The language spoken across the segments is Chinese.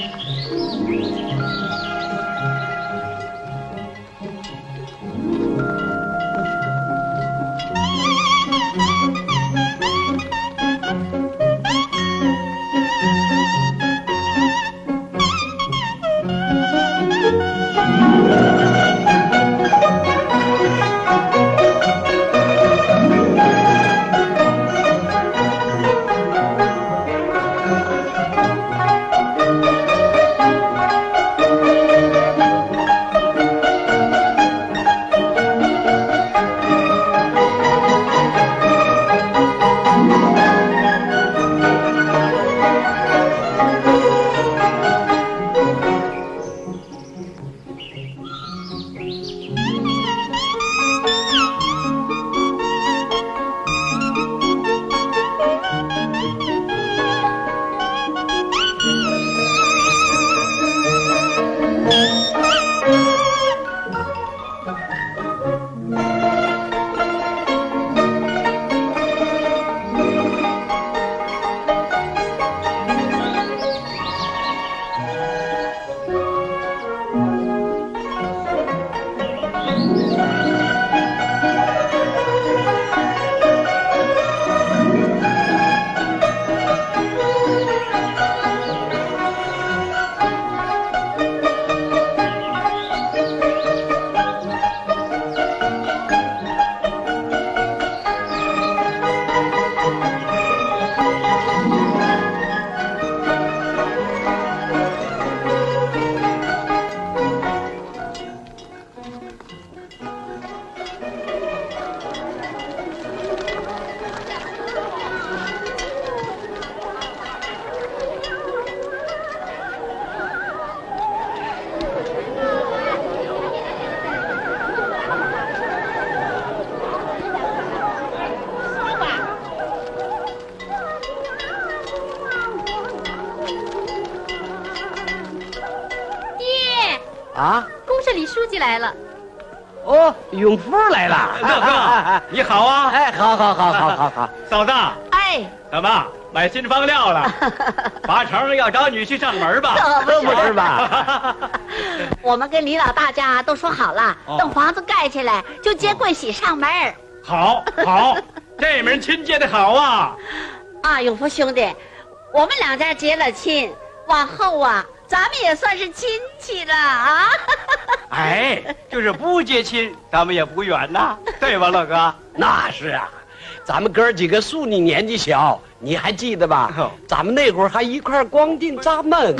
啊， 公社里书记来了。 哦，永福来了。 乐哥，你好啊！ 哎，好。 嫂子， 哎， 怎么买新房料了？八成要找女婿上门吧？ 可不是吧？ 我们跟李老大家都说好了，等房子盖起来就接桂喜上门。 好，这门亲结的好啊！ 啊，永福兄弟，我们两家结了亲，往后啊，咱们也算是亲戚了啊！ 哎，就是不结亲，咱们也不远呐，对吧，乐哥？ 那是啊，咱们哥几个叔你年纪小，你还记得吧？咱们那会儿还一块光腚扎闷。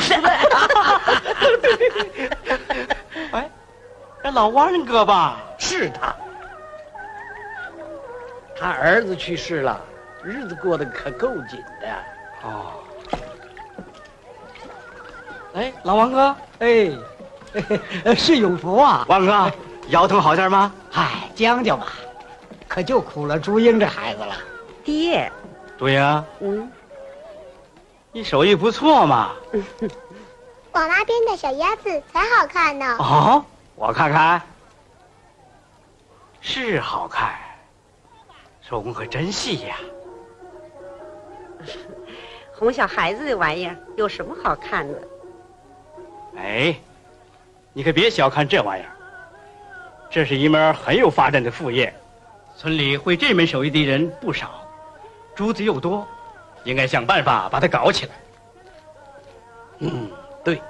哎，这老王哥吧？ 是他，他儿子去世了，日子过得可够紧的。 哦。哎，老王哥， 哎，是永福啊！ 王哥，腰疼好点吗？ 嗨，将就吧，可就苦了朱英这孩子了。 爹， 对呀，你手艺不错嘛。 我妈编的小鸭子才好看呢。 哦，我看看，是好看，手工可真细呀。 哄小孩子的玩意儿有什么好看的？ 哎，你可别小看这玩意儿，这是一门很有发展的副业，村里会这门手艺的人不少，珠子又多，应该想办法把它搞起来。 对。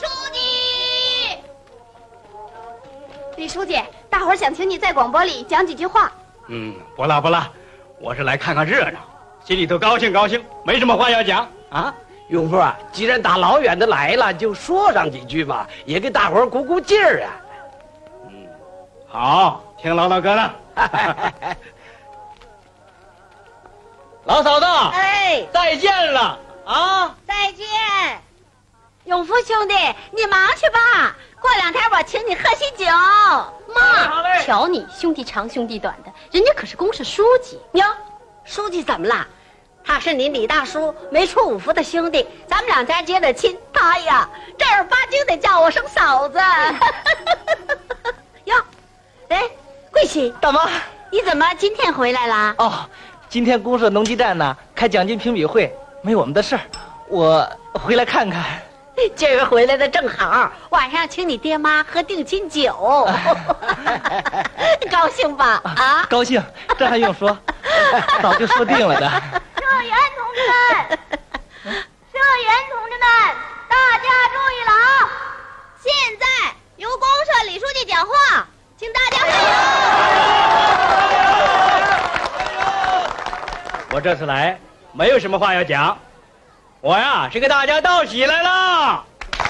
李书记，大伙儿想请你在广播里讲几句话。 不啦，我是来看看热闹，心里头高兴，没什么话要讲啊。 永福啊，既然大老远的来了，就说上几句嘛，也给大伙儿鼓鼓劲儿啊。 好，听老哥的。老嫂子， 哎， 再见了啊！ 再见，永福兄弟，你忙去吧。过2天我请你喝喜酒。 妈，瞧你兄弟长兄弟短的，人家可是公社书记哟。书记怎么了？他是你李大叔没出五福的兄弟，咱们两家结的亲，他呀正儿八经得叫我声嫂子。哟，哎，桂喜大妈， 你怎么今天回来了？ 哦，今天公社农机站呢开奖金评比会，没我们的事儿，我回来看看。 今儿回来的正好，晚上请你爹妈喝定亲酒，高兴吧？啊， 高兴，这还用说？早就说定了的。 社员同志们，大家注意了啊！现在由公社李书记讲话，请大家加油。 我这次来没有什么话要讲，我呀是给大家道喜来了。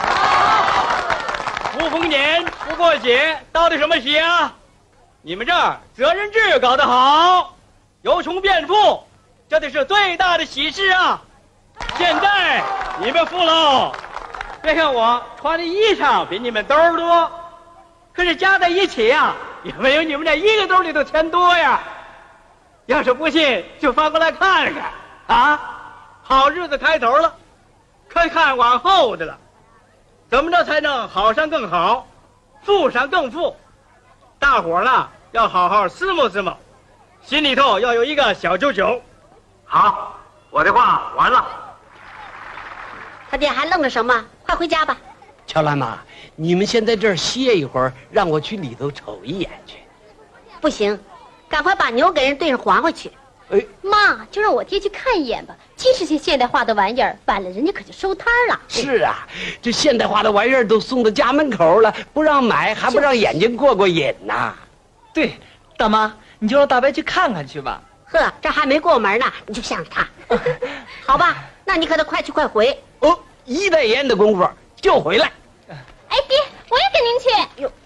不逢年不过节，道的什么喜啊？你们这儿责任制搞得好，有穷变富，这得是最大的喜事啊！现在你们富喽，别看我穿的衣裳比你们兜儿多，可是加在一起呀，也没有你们这一个兜里头钱多呀。要是不信，就翻过来看看啊！好日子开头了，快看往后的了。怎么着才能好上更好，富上更富？大伙儿呢要好好思谋思谋，心里头要有一个小九九。好，我的话完了。 他爹还愣着什么？快回家吧。 乔兰妈，你们先在这儿歇一会儿，让我去里头瞅一眼去。 不行，赶快把牛给人兑上还回去。 哎， 妈，就让我爹去看一眼吧。其实些现代化的玩意儿，晚了人家可就收摊了。 是啊，这现代化的玩意儿都送到家门口了，不让买，还不让眼睛过瘾呐。 对，大妈，你就让大白去看看去吧。 呵，这还没过门呢，你就向着他。好吧，那你可得快去快回。 哦，一袋烟的功夫就回来。 哎，爹，我也跟您去。 哟，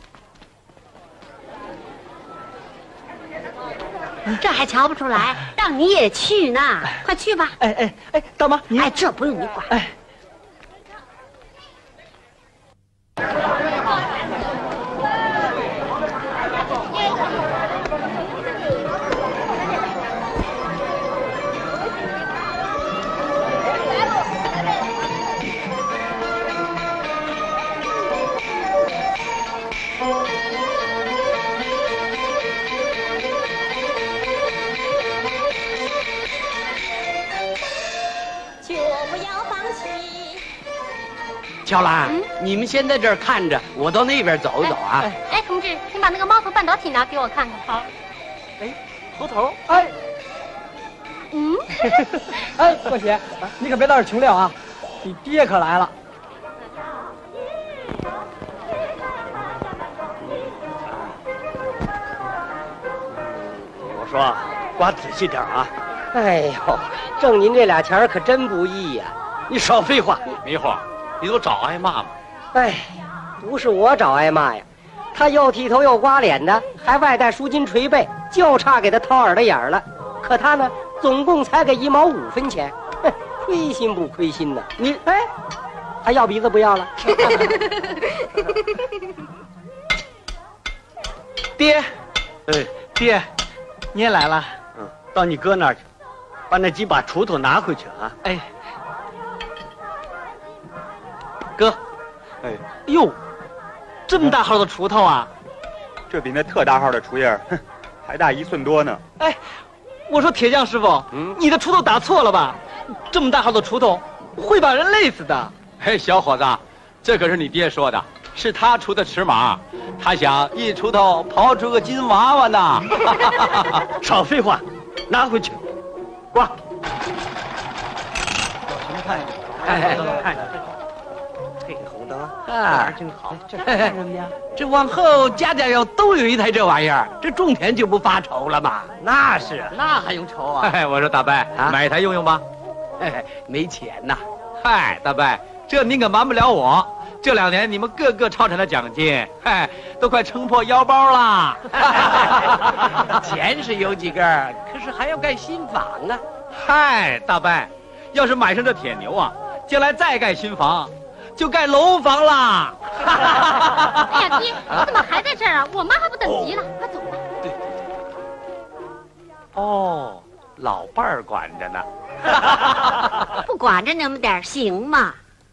这还瞧不出来，让你也去呢，快去吧。 哎，大妈，你哎，这不用你管。 哎， 乔兰，你们先在这儿看着，我到那边走一走啊。 哎，同志，你把那个猫头半导体拿给我看看。好。 哎，头，哎，哎，过姐，你可别到这穷撂啊，你爹可来了。 我说，刮仔细点啊！ 哎呦，挣您这俩钱儿可真不易呀！ 你少废话。 迷糊，你都找挨骂吗？ 哎，不是我找挨骂呀，他又剃头又刮脸的，还外带赎金捶背，就差给他掏耳朵眼儿了。可他呢，总共才给1毛5分钱，哼，亏心不亏心呢？你哎，还要鼻子不要了？ 爹， 哎， 爹，你也来了。 到你哥那儿去，把那几把锄头拿回去啊！ 哎，哥， 哎哟，这么大号的锄头啊！ 这比那特大号的锄叶，哼，还大1寸多呢。 哎，我说铁匠师傅，你的锄头打错了吧？这么大号的锄头会把人累死的。 嘿，小伙子，这可是你爹说的，是他出的尺码，他想一锄头刨出个金娃娃呢。 少废话，拿回去，刮。 什么看呀？ 看这个红灯啊， 真好。这干什么呀？这往后家家要都有一台这玩意儿，这种田就不发愁了吗？ 那是啊， 那还用愁啊？ 哎，我说大伯，买一台用用吧。 没钱呐。 嗨，大伯，这您可瞒不了我。这2年你们个个超产的奖金，嗨，都快撑破腰包啦。 钱是有几根，可是还要盖新房啊。 嗨，大伯，要是买上这铁牛啊，将来再盖新房，就盖楼房啦。 哎呀，爹，你怎么还在这儿啊？我妈还不等急了，快走吧。 对。 哦，老伴儿管着呢。 不管着那么点行吗？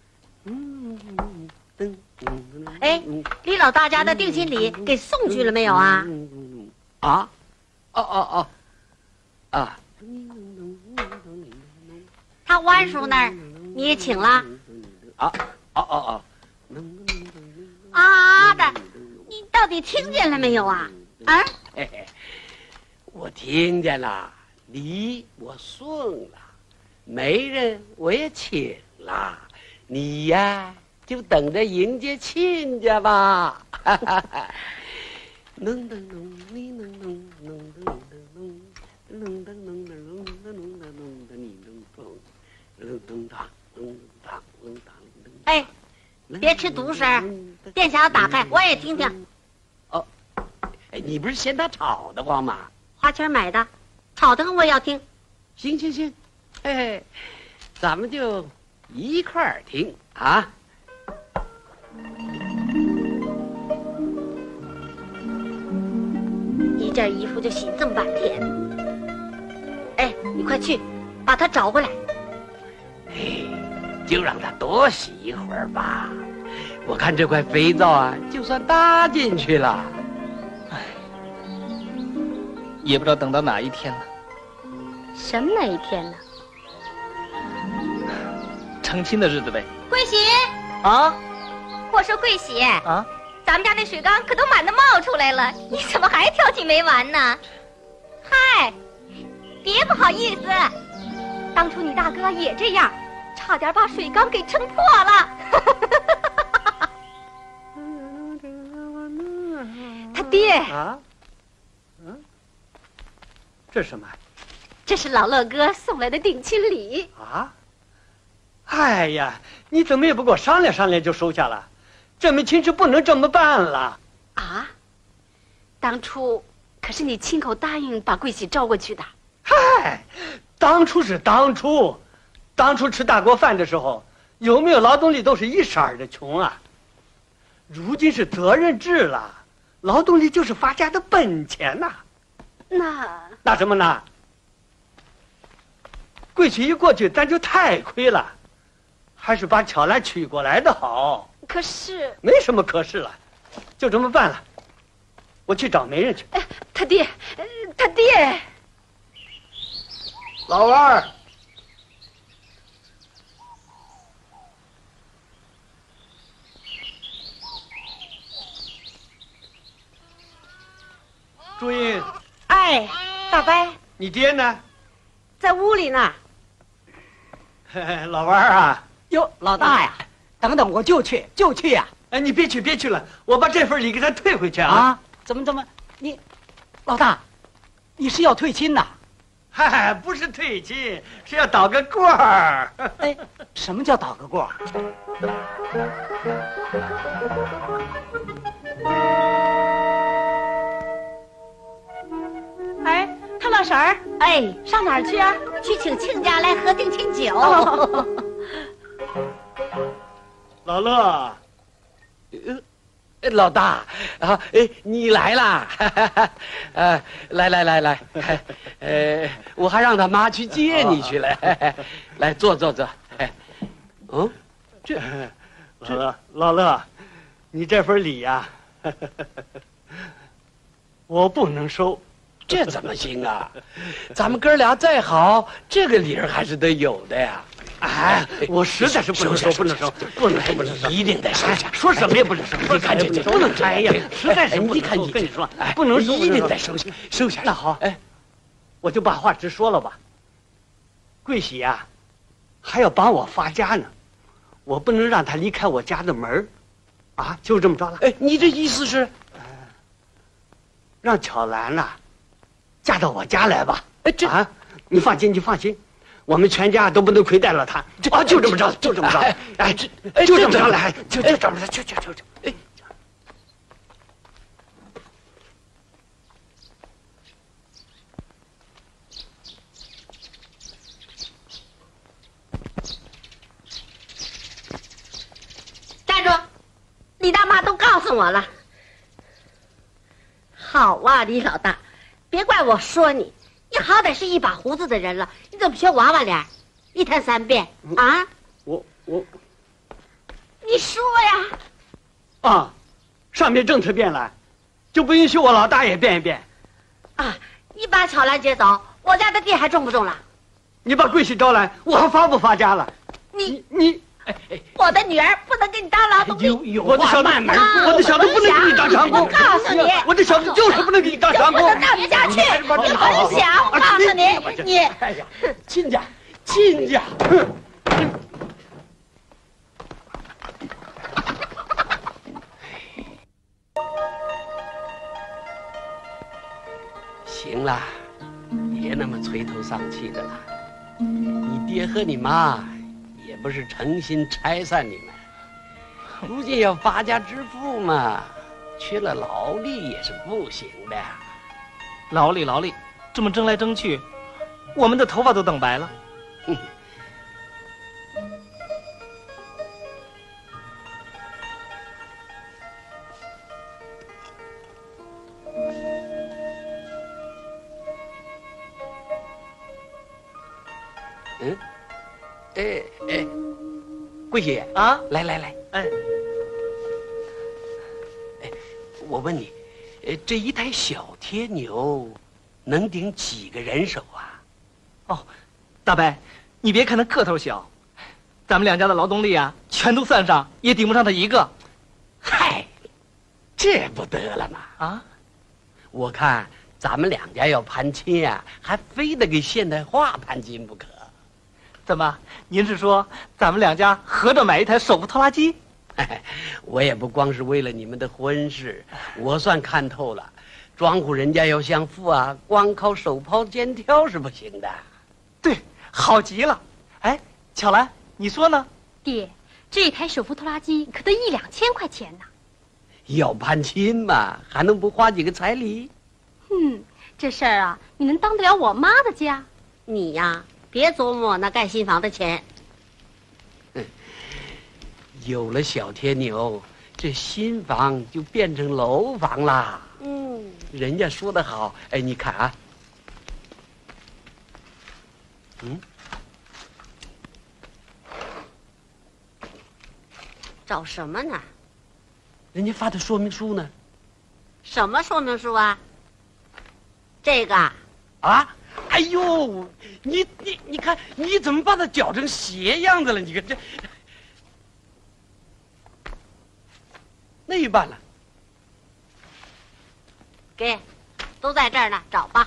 哎，李老大家的定亲礼给送去了没有啊？ 啊，啊， 他弯叔那儿你也请了？ 啊的，你到底听见了没有啊？啊？ 嘿嘿，我听见了，礼我顺了，媒人我也请了，你呀就等着迎接亲家吧。能噔噔，你能噔能噔噔能噔能噔能噔能噔能噔你能噔能噔当能当能当。 哎，别吃独食，电匣打开，我也听听。 哦，哎，你不是嫌他吵得慌吗？ 花钱买的，吵得慌我也要听。 行行行，嘿嘿，咱们就一块儿听啊。 一件衣服就洗这么半天，哎，你快去把他找回来。 哎，就让他多洗一会儿吧。我看这块肥皂啊，就算搭进去了。 哎，也不知道等到哪一天了。 什么哪一天呢？ 成亲的日子呗。 桂喜啊！ 我说桂喜啊， 咱们家那水缸可都满的冒出来了，你怎么还挑剔没完呢？嗨，别不好意思，当初你大哥也这样，差点把水缸给撑破了。他爹啊，这是什么？ 这是老乐哥送来的定亲礼啊！哎呀，你怎么也不跟我商量商量就收下了？这门亲事不能这么办了啊！当初可是你亲口答应把桂喜招过去的。 嗨，当初是当初，当初吃大锅饭的时候，有没有劳动力都是一色儿的穷啊。如今是责任制了，劳动力就是发家的本钱呐。那什么呢？桂喜一过去，咱就太亏了，还是把巧兰娶过来的好。 可是没什么可是了，就这么办了。我去找媒人去。 他爹，他爹， 老二，朱茵。 哎，大伯， 你爹呢？ 在屋里呢。 老二啊， 哟，老大呀，等等，我就去呀！ 哎，你别去了，我把这份礼给他退回去啊！ 啊，怎么，你，老大，你是要退亲呐？ 嗨，不是退亲，是要倒个过儿。 哎，什么叫倒个过儿？ 哎，他老婶儿，哎，上哪儿去啊？去请亲家来喝定亲酒。 老乐， 老大啊，你来啦！来，我还让他妈去接你去了。来，坐。这老乐，你这份礼呀，我不能收。 这怎么行啊？咱们哥俩再好，这个理儿还是得有的呀。 哎，我实在是不能收，不能收， 一定得收下。 说什么也不能收， 你看这不能收。哎呀，实在是你看你跟你说，不能收， 一定得收下。 那好，哎，我就把话直说了吧。桂喜呀，还要帮我发家呢，我不能让他离开我家的门啊，就这么着了。 哎，你这意思是， 让巧兰呐，嫁到我家来吧。 哎，这啊，你放心。我们全家都不能亏待了他。啊，就这么着。哎，就这么着来，就这么着，就。哎， 站住！李大妈都告诉我了。好啊，李老大，别怪我说你。你好歹是一把胡子的人了，你怎么学娃娃脸，一天三遍啊？ 我， 你说呀？ 啊，上面政策变了，就不允许我老大也变一变。 啊，你把巧兰接走，我家的地还种不种了？ 你把桂喜招来，我还发不发家了？ 你， 我的女儿不能给你当劳动力。 我的小子，我的小子不能给你当长工。 我告诉你， 我的小子就是不能给你当长工， 不能让你家去。你甭想，我告诉你， 哎呀，亲家，亲家。行了，别那么垂头丧气的了。你爹和你妈也不是诚心拆散你们，如今要发家致富嘛，缺了劳力也是不行的。 劳力，这么争来争去，我们的头发都等白了。 桂喜啊， 来， 哎， 我问你，这一台小铁牛能顶几个人手啊？ 哦，大伯，你别看它个头小，咱们两家的劳动力啊，全都算上也顶不上它一个。 嗨，这不得了吗？ 啊， 我看咱们两家要攀亲啊，还非得给现代化攀亲不可。 怎么？您是说咱们两家合着买一台手扶拖拉机？ 我也不光是为了你们的婚事，我算看透了，庄户人家要想富啊，光靠手抛肩挑是不行的。 对，好极了。哎，巧兰，你说呢？ 爹，这一台手扶拖拉机可得1、2千块钱呢。 要攀亲嘛，还能不花几个彩礼？ 这事儿啊，你能当得了我妈的家？ 你呀，别琢磨那盖新房的钱。 有了小铁牛，这新房就变成楼房啦。人家说得好，哎，你看啊， 找什么呢？ 人家发的说明书呢。 什么说明书啊？这个啊？哎呦，你看，你怎么把它搅成鞋样子了？你看这，那一半了。 给，都在这儿呢，找吧。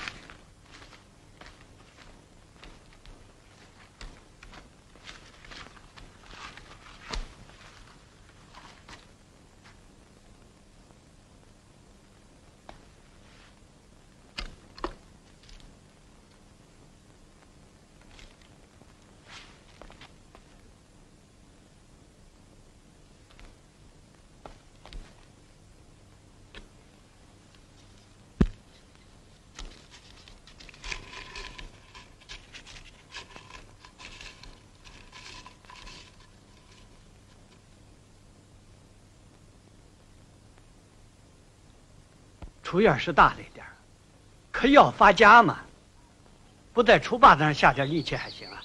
出院是大了一点，可要发家嘛，不在锄把子上下点力气还行啊。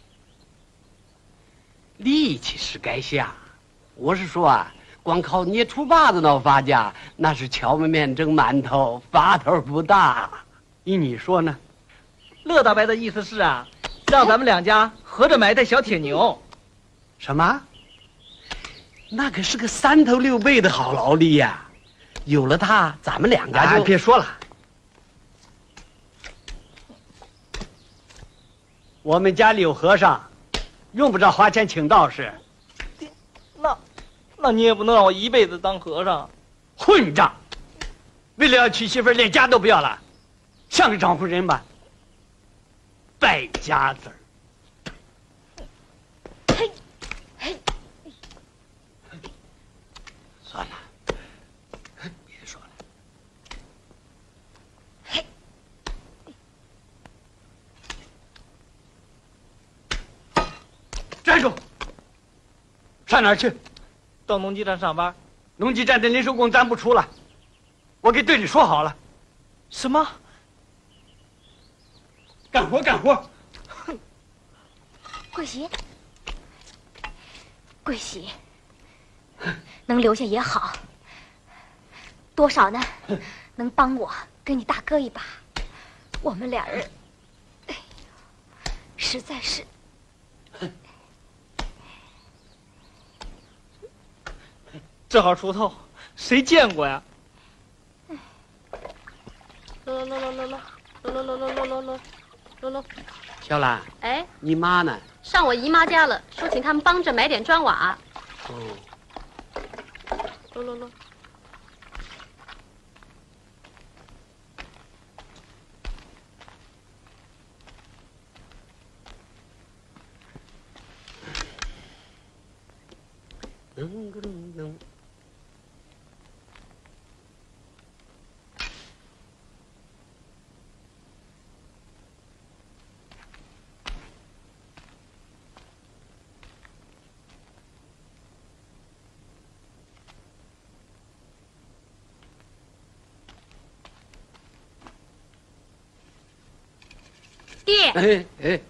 力气是该下，我是说啊，光靠捏锄把子闹发家，那是荞麦面蒸馒头，发头不大。 依你说呢？ 乐大伯的意思是啊，让咱们两家合着买一台小铁牛。 什么？那可是个3头6臂的好劳力呀！有了它，咱们两家就…… 别说了，我们家里有和尚，用不着花钱请道士。 那你也不能让我一辈子当和尚。 混账！为了要娶媳妇，连家都不要了，像个庄户人吧？败家子儿！ 算了，别说了。 站住！上哪儿去？ 到农机站上班。 农机站的临时工咱不出了，我给队里说好了。 什么？ 干活干活！ 桂喜，桂喜，能留下也好，多少呢？能帮我跟你大哥一把，我们俩人，实在是。 这号锄头谁见过呀？ 喽。 小兰， 哎， 你妈呢？ 上我姨妈家了，说请他们帮着买点砖瓦。 哦。 喽。爹，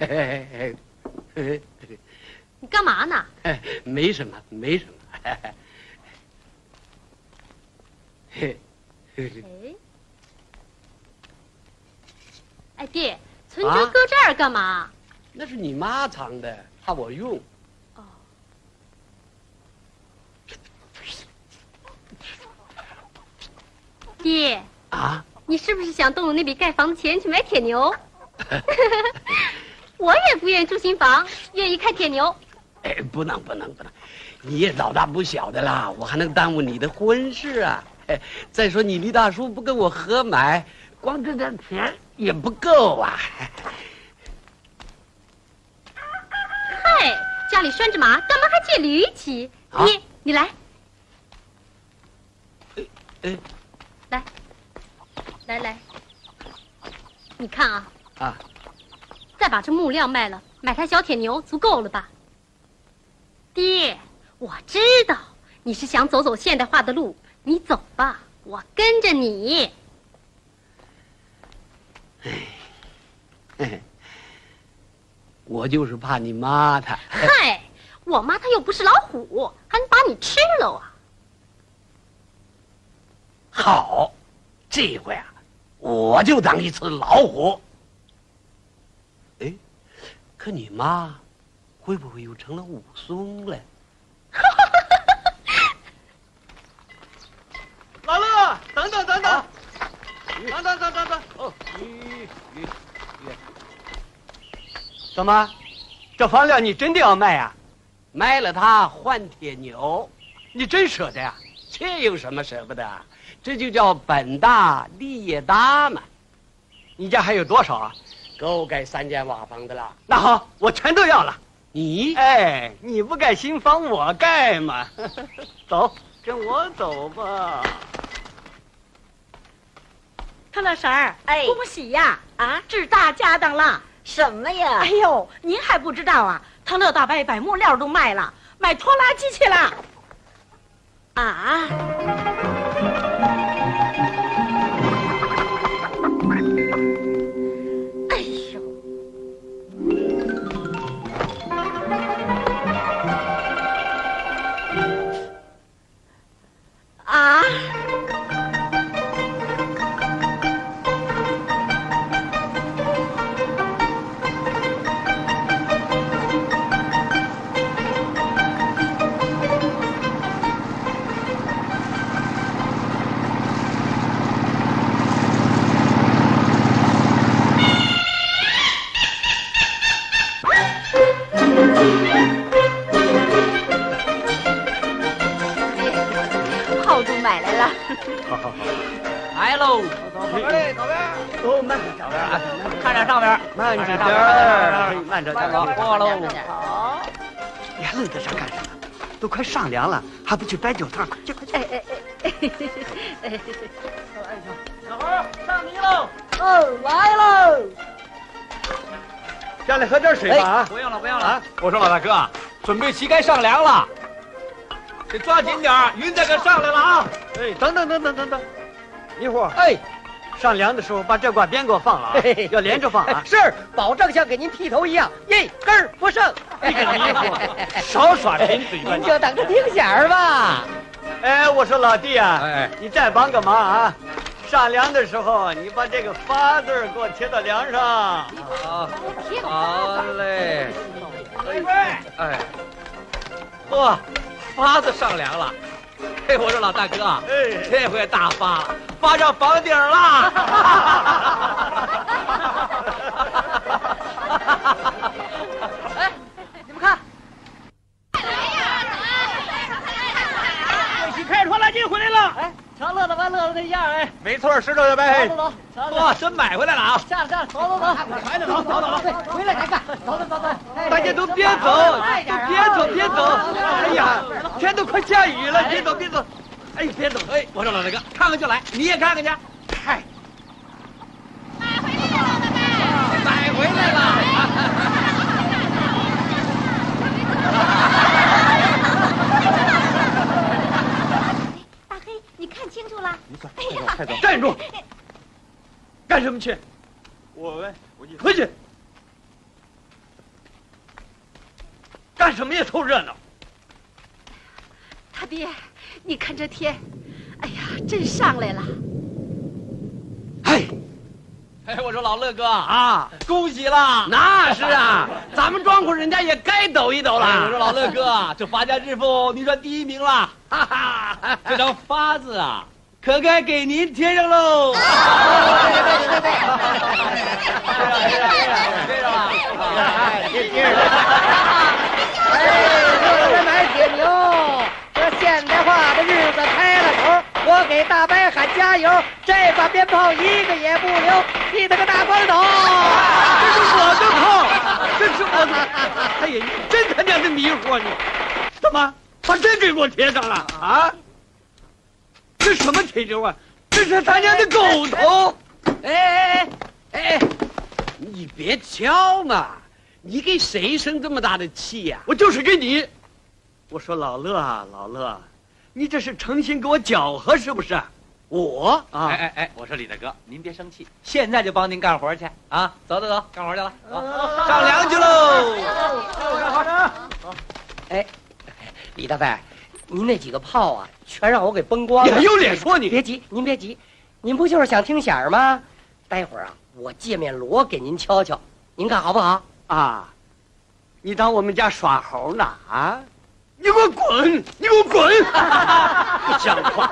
你干嘛呢？ 没什么，没什么。 哎，爹，存折搁这儿干嘛？ 那是你妈藏的，怕我用。 哦。爹。 啊？ 你是不是想动用那笔盖房的钱去买铁牛？我也不愿意住新房，愿意开铁牛。 哎，不能，你也老大不小的啦，我还能耽误你的婚事啊！哎，再说你李大叔不跟我合买，光这点钱也不够啊！ 嗨，家里拴着马，干嘛还借驴骑？爹，你来。来，你看啊。再把这木料卖了，买台小铁牛足够了吧？爹，我知道你是想走现代化的路，你走吧，我跟着你。 我就是怕你妈她。 嗨，我妈她又不是老虎，还能把你吃了啊？ 好，这回啊，我就当一次老虎。哎，可你妈会不会又成了武松了？ 老乐，等等！哦， 怎么，这房料你真的要卖呀？ 卖了它换铁牛， 你真舍得呀？ 这有什么舍不得？这就叫本大利也大嘛。 你家还有多少啊？ 够盖3间瓦房的了。 那好，我全都要了。 你？ 哎，你不盖新房，我盖嘛。走，跟我走吧。 特乐婶儿， 哎， 恭喜呀！ 啊， 置大家当了。 什么呀？ 哎呦，您还不知道啊？特乐大伯把木料都卖了，买拖拉机去了。 啊！哎呦！啊！炮竹买来了。 好， 来喽！ 左边， 哦，慢点，小边啊， 看着上边， 慢着点儿，慢着点儿， 过喽。 好。 你还愣在这干什么？都快上梁了，还不去摆酒摊？快！ 小猴上泥喽！ 哦，来喽！ 下来喝点水吧啊！ 不用了啊！ 我说老大哥，准备旗杆上梁了，得抓紧点儿，云彩可上来了啊！ 哎，等，一会儿，哎，上梁的时候把这挂鞭给我放了啊，要连着放啊！是，保证像给您剃头一样，一根儿不剩。 你个迷糊，少耍贫嘴吧！ 您就等着听响儿吧。哎，我说老弟啊，你再帮个忙啊！上梁的时候，你把这个“发”字给我贴到梁上。 好嘞。哎，嚯，发子上梁了， 嘿，我说老大哥啊，这回大发了，发上房顶了。 哎，你们看， 恭喜开船来金回来了。 哎，瞧乐的吧，乐的这样，哎， 没错，石头大伯。 走， 哇，真买回来了啊！ 下来，走， 快点走， 回来再干，走。 大家都别走，别走！哎呀，天都快下雨了，别走！哎，别走！哎，我说老大哥，看看就来，你也看看去。嗨，买回来了！ 大黑，你看清楚了？ 哎呀，快走！ 站住！干什么去？ 我回去！干什么呀？凑热闹！ 他爹，你看这天，哎呀，真上来了。 哎，我说老乐哥啊，恭喜了！ 那是啊，咱们庄户人家也该抖一抖了。 我说老乐哥，这发家致富，你算第1名了，哈哈！这张发字啊，可该给您贴上喽！对，贴上了，贴上了。 这买铁牛，这现代化的日子开了头，我给大白喊加油，这把鞭炮一个也不留，剃他个大光头！ 这是我的炮，这是我的！哎呀，你真他娘的迷糊啊你！怎么把这给我贴上了啊？这什么铁牛啊？这是他娘的狗头！ 哎，你别敲嘛！你给谁生这么大的气呀？ 我就是给你。我说老乐啊，老乐，你这是诚心给我搅和是不是？ 我啊！哎，我说李大哥，您别生气，现在就帮您干活去啊！走，干活去了，上梁去喽！ 哎，李大伯，您那几个炮啊，全让我给崩光了。 你还有脸说你？ 别急，您别急，您不就是想听响吗？待会儿啊，我界面锣给您敲敲，您看好不好？ 啊，你当我们家耍猴呢啊？ 你给我滚！你给我滚！不像话！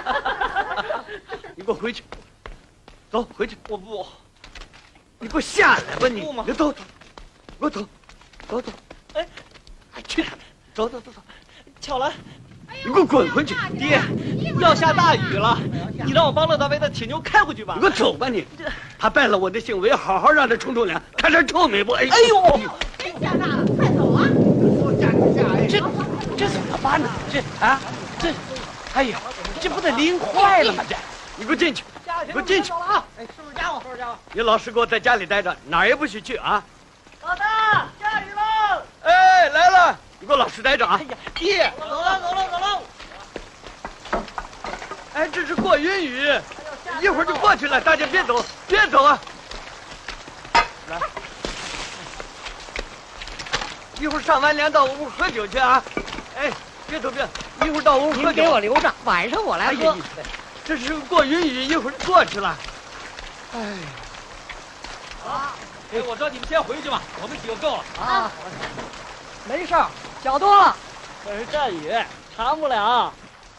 你给我回去，走回去！我不，你给我下来吧你！你走，给我走，哎，去，走， 巧兰， 你给我滚回去！ 爹，要下大雨了，你让我帮乐大为的铁牛开回去吧。 你给我走吧你！他败了我的兴，我要好好让他冲凉，看他臭美不？哎呦！ 真下大了，快走啊！ 这怎么办呢？这，哎呀，这不得淋坏了吗？这， 你给我进去！你给我进去！ 啊！哎，叔叔家伙， 你老实给我在家里待着，哪儿也不许去啊！ 老大，下雨了！ 哎，来了，你给我老实待着啊！ 哎呀，爹，走了。 哎，这是过云雨，一会儿就过去了，大家别走啊！来，一会儿上完粮到屋喝酒去啊！哎，别走，一会儿到屋喝酒。 您给我留着，晚上我来喝。 这是过云雨，一会儿就过去了。哎， 哎，我说你们先回去吧，我们几个够了啊。没事儿，小多了。可是这雨长不了。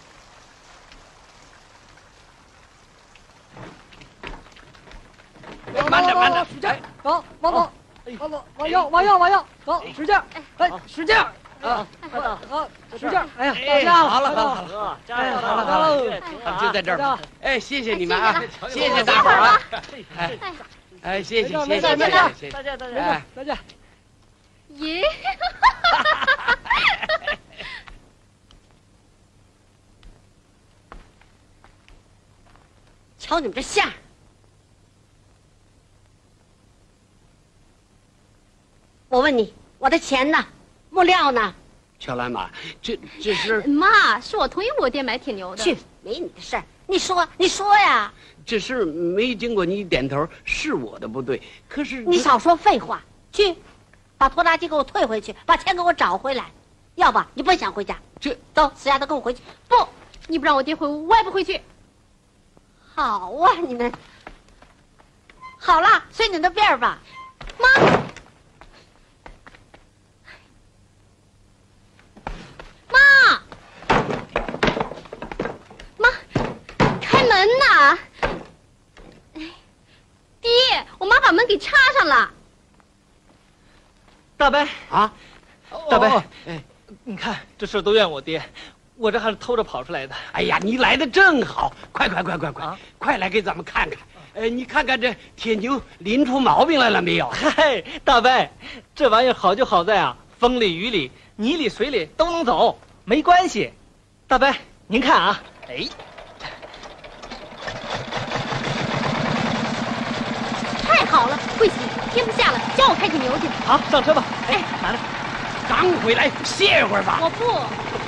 慢点， 使劲，走，往左，往右，走，使劲，哎，使劲，啊，快走，使劲，哎呀，到家了， 好了， 加油，好了， 就在这儿吧。哎，谢谢你们啊，谢谢大伙儿啊，哎，谢谢， 再见。 耶！ 瞧你们这相儿！我问你，我的钱呢？木料呢？ 乔兰妈，这是妈，是我同意我爹买铁牛的。 去，没你的事儿。你说呀！ 这事没经过你点头，是我的不对。可是你少说废话，去，把拖拉机给我退回去，把钱给我找回来。要不你不想回家？走，死丫头，跟我回去。 不，你不让我爹回屋，我也不回去。 好啊，你们好了，随你的便儿吧。 妈。妈， 把门给插上了。 大伯啊， 大伯，你看这事都怨我爹，我这还是偷着跑出来的。 哎呀，你来的正好，快来给咱们看看。你看看这铁牛淋出毛病来了没有？ 嗨，大伯，这玩意儿好就好在啊，风里雨里泥里水里都能走，没关系。大伯，您看啊，哎， 太好了，惠喜，天不下了，叫我开铁牛去。 好，上车吧。哎，拿着。 刚回来，歇会儿吧。 我不。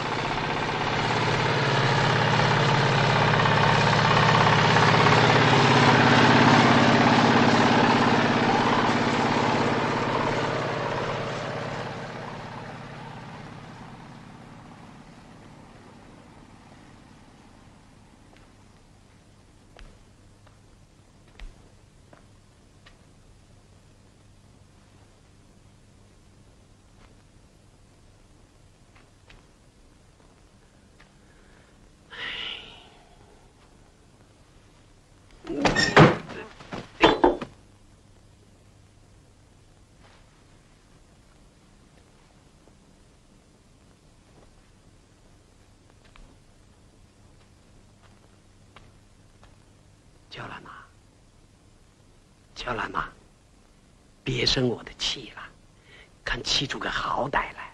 乔兰呐，别生我的气了，看气出个好歹来。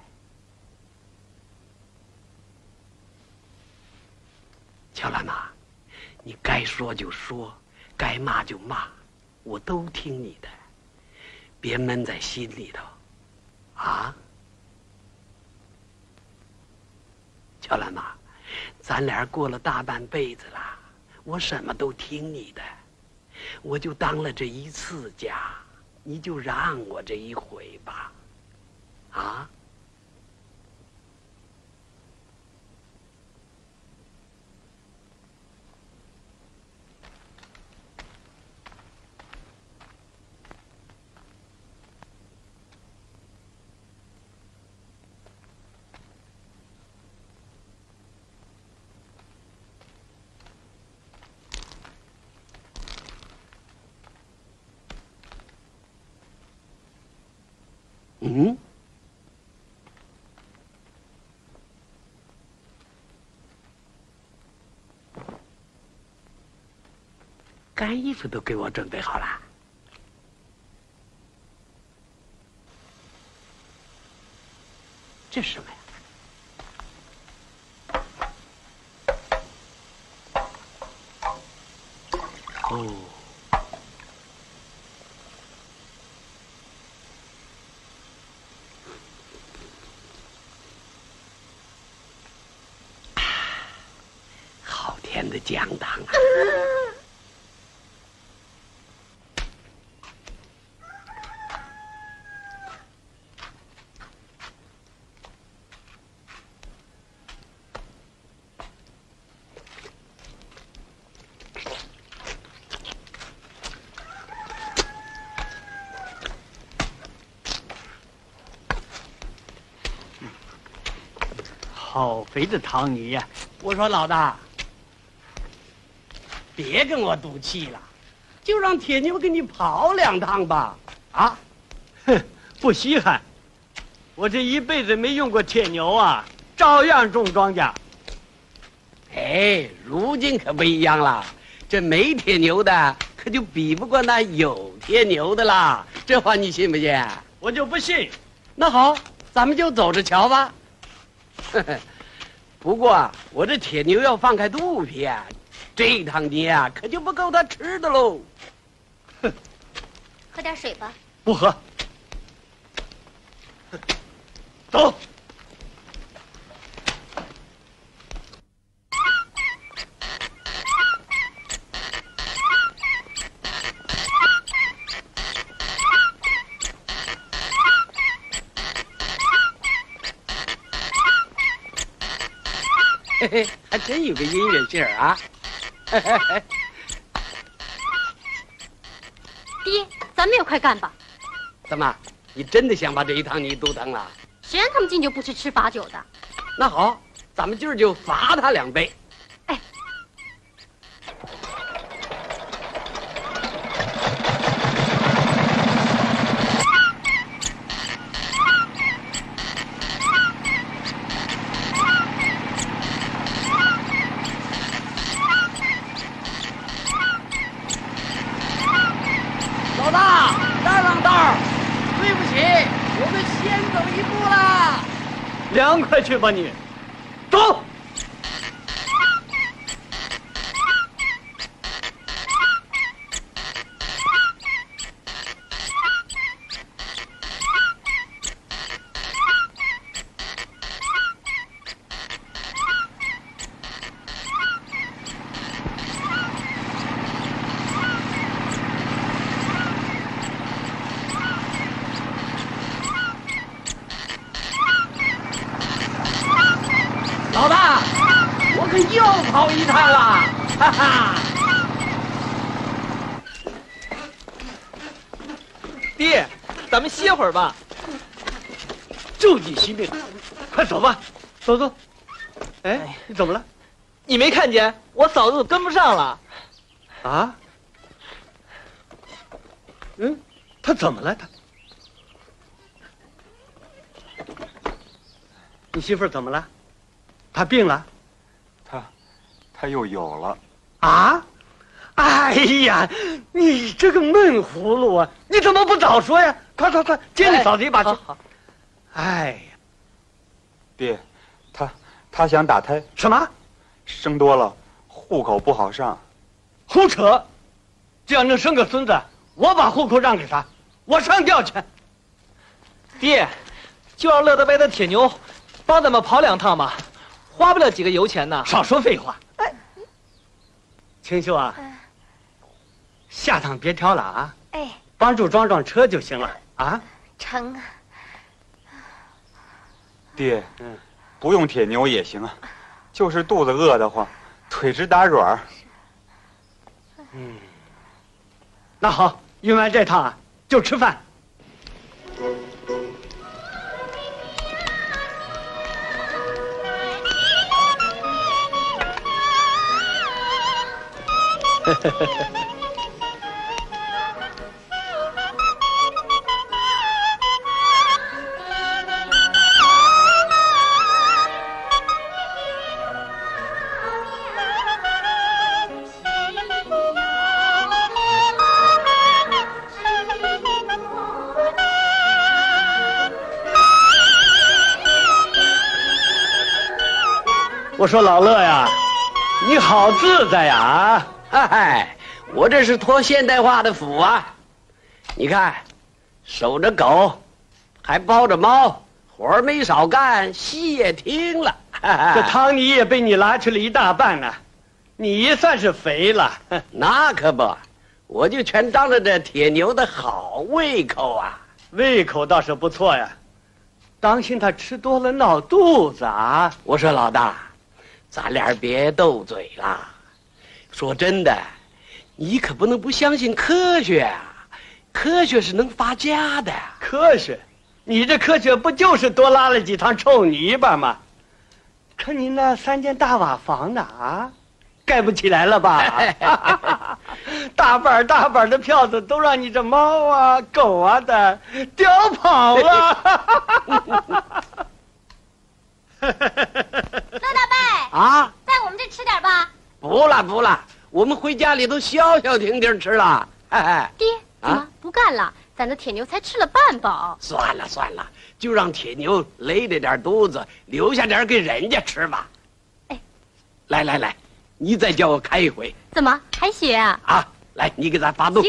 乔兰呐，你该说就说，该骂就骂，我都听你的，别闷在心里头，啊？乔兰呐，咱俩过了大半辈子了，我什么都听你的。我就当了这一次家，你就让我这一回吧，啊？嗯，干衣服都给我准备好了。这是什么呀？哦。的讲堂啊！ 好肥的汤泥呀！ 我说老大。别跟我赌气了，就让铁牛给你跑2趟吧。啊， 哼，不稀罕，我这一辈子没用过铁牛啊，照样种庄稼。 哎，如今可不一样了，这没铁牛的可就比不过那有铁牛的啦。这话你信不信？ 我就不信。 那好，咱们就走着瞧吧。不过我这铁牛要放开肚皮啊。这趟泥啊，可就不够他吃的喽。 喝点水吧。 不喝。走。 嘿嘿，还真有个音乐性啊。 爹，咱们也快干吧。 怎么，你真的想把这一趟泥都腾了？ 谁让他们敬酒不吃吃罚酒的？ 那好，咱们今儿就罚他2杯。 哎， 去吧你，走。 老大，我可又跑一趟了，哈哈！ 爹，咱们歇会儿吧。 就你惜命，快走吧，走走。哎，你怎么了？ 你没看见我嫂子跟不上了？ 啊？嗯，她怎么了？你媳妇儿怎么了？她病了？ 她又有了。 啊？哎呀，你这个闷葫芦啊！你怎么不早说呀？快，接你嫂子一把去。好。哎呀， 爹，她想打胎。 什么？ 生多了，户口不好上。 胡扯！只要能生个孙子，我把户口让给他，我上吊去。 爹，就让乐德白的铁牛帮咱们跑2趟吧，花不了几个油钱呢。 少说废话。哎，清秀啊，下趟别挑了啊。 哎， 帮助装车就行了啊。 成啊。 爹，不用铁牛也行啊，就是肚子饿得慌，腿直打软。 那好，用完这趟啊，就吃饭。我说老乐呀，你好自在呀啊！ 嗨，我这是托现代化的福啊！你看，守着狗，还包着猫，活儿没少干，戏也听了。 这汤泥也被你拉去了一大半呢，你算是肥了。 那可不，我就全当着这铁牛的好胃口啊！ 胃口倒是不错呀，当心他吃多了闹肚子啊！ 我说老大，咱俩别斗嘴了。说真的，你可不能不相信科学啊！科学是能发家的。 科学？你这科学不就是多拉了几趟臭泥巴吗？可你那3间大瓦房呢啊，盖不起来了吧？大板的票子都让你这猫啊狗啊的叼跑了。 乐大伯啊， 在我们这吃点吧。 不了，我们回家里头消消停停吃了。 爹，怎么不干了？咱的铁牛才吃了半饱。 算了，就让铁牛勒着点肚子，留下点给人家吃吧。 哎， 来，你再叫我开一回。 怎么还学啊？ 啊，来，你给咱发动。 行。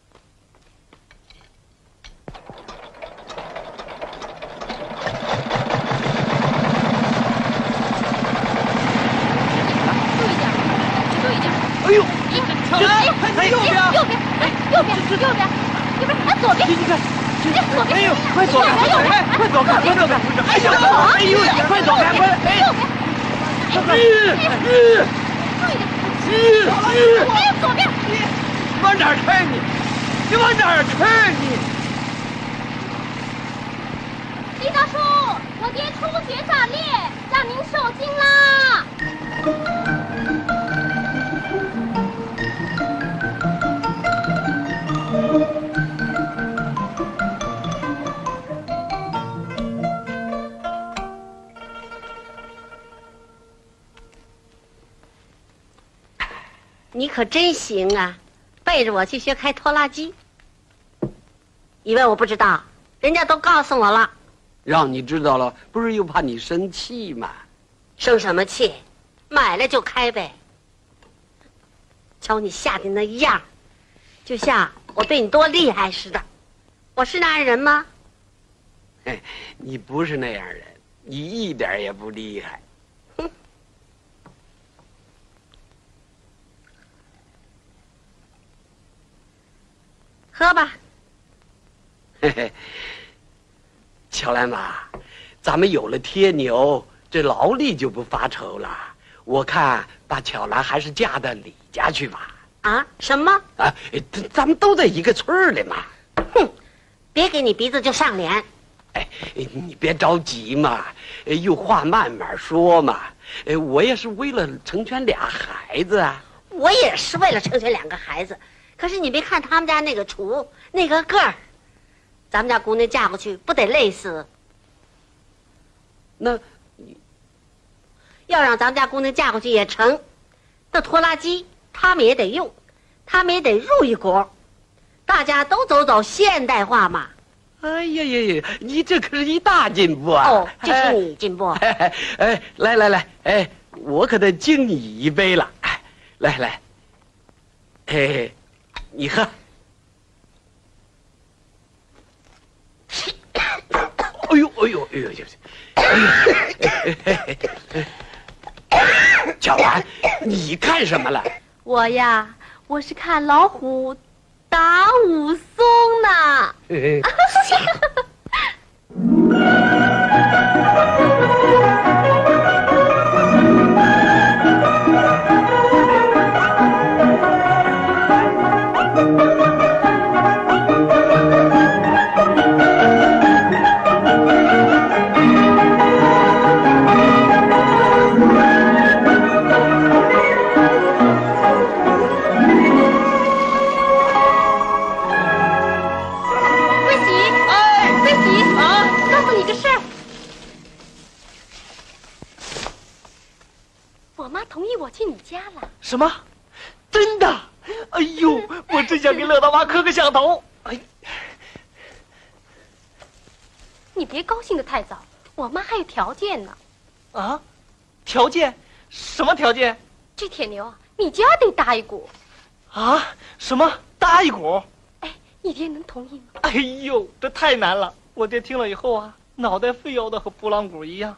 哎呦， 哎，右边，哎，左边， 你看， 左边， 哎呦，快走开，快走开，哎呦，快走开， 右边，左边， 往哪儿开你往哪儿开你？ 李大叔，我爹出血炸裂，让您受惊啦。 你可真行啊，背着我去学开拖拉机。以为我不知道，人家都告诉我了。 让你知道了，不是又怕你生气吗？ 生什么气？买了就开呗。瞧你吓的那样，就像我对你多厉害似的。我是那样人吗？ 你不是那样人，你一点也不厉害。 哼。喝吧。 嘿嘿，乔兰妈，咱们有了贴牛，这劳力就不发愁了。我看把巧兰还是嫁到李家去吧。 啊？什么？ 啊，咱们都在一个村儿里嘛。 哼，别给你鼻子就上脸。 哎，你别着急嘛，有话慢慢说嘛。我也是为了成全俩孩子啊。 我也是为了成全2个孩子，可是你别看他们家那个厨那个个儿，咱们家姑娘嫁过去不得累死？ 那要让咱们家姑娘嫁过去也成，那拖拉机他们也得用，他们也得入一股，大家都走现代化嘛。 哎呀呀呀，你这可是一大进步啊！ 哦，就是你进步。 哎，来，哎，我可得敬你一杯了。哎，来，哎，你喝。哎呦！小兰，你干什么了？ 我呀，我是看老虎打武松呢。 什么？真的？哎呦，我真想跟乐大妈磕个响头。哎， 你别高兴得太早，我妈还有条件呢。 啊？条件？什么条件？ 这铁牛，你家得搭一股。 啊？什么搭一股？ 哎，你爹能同意吗？ 哎呦，这太难了！我爹听了以后啊，脑袋非摇的和拨浪鼓一样。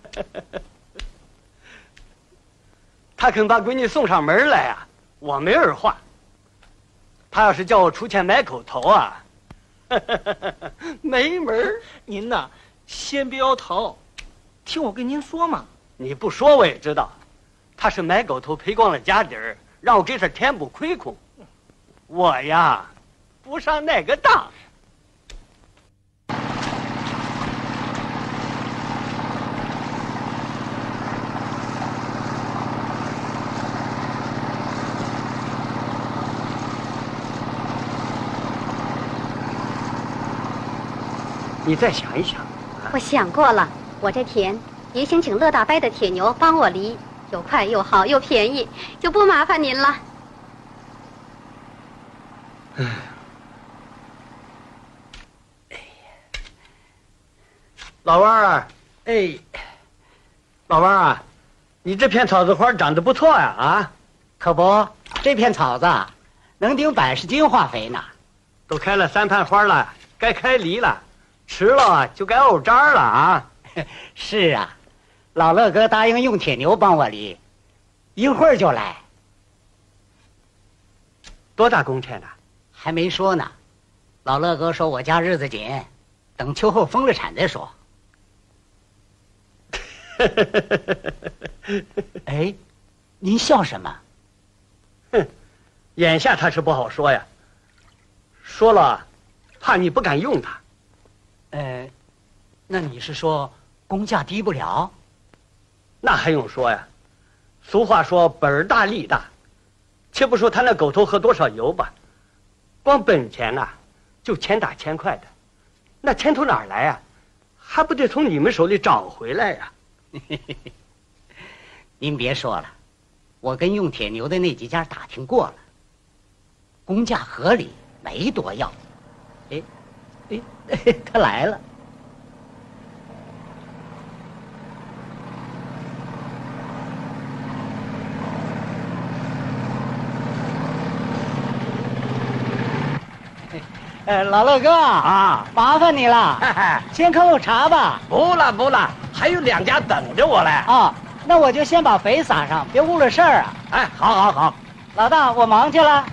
他肯把闺女送上门来啊，我没二话。他要是叫我出钱买口头啊，没门。 您呐，先别摇头，听我跟您说嘛。 你不说我也知道，他是买狗头赔光了家底儿，让我给他填补亏空。我呀，不上那个当。你再想一想。 我想过了，我这田也想请乐大伯的铁牛帮我犁，又快又好又便宜，就不麻烦您了。 老王儿，哎，老王啊，你这片草子花长得不错呀！啊， 可不，这片草子能顶80斤化肥呢。 都开了3盘花了，该开梨了。迟了就该沤渣了啊！ 是啊，老乐哥答应用铁牛帮我犁，一会儿就来。 多大工程呢？ 还没说呢。老乐哥说我家日子紧，等秋后封了产再说。哎，您笑什么？ 哼，眼下他是不好说呀。说了，怕你不敢用他。 那你是说工价低不了？ 那还用说呀？俗话说本儿大利大，且不说他那狗头喝多少油吧，光本钱呐，就1000大1000块的，那钱从哪儿来呀？还不得从你们手里找回来呀？ 您别说了，我跟用铁牛的那几家打听过了，工价合理，没多要。他来了。 老乐哥啊，麻烦你了，先喝口茶吧。 不了，还有2家等着我嘞。 啊，那我就先把肥撒上，别误了事儿啊。 哎，好。 老大，我忙去了。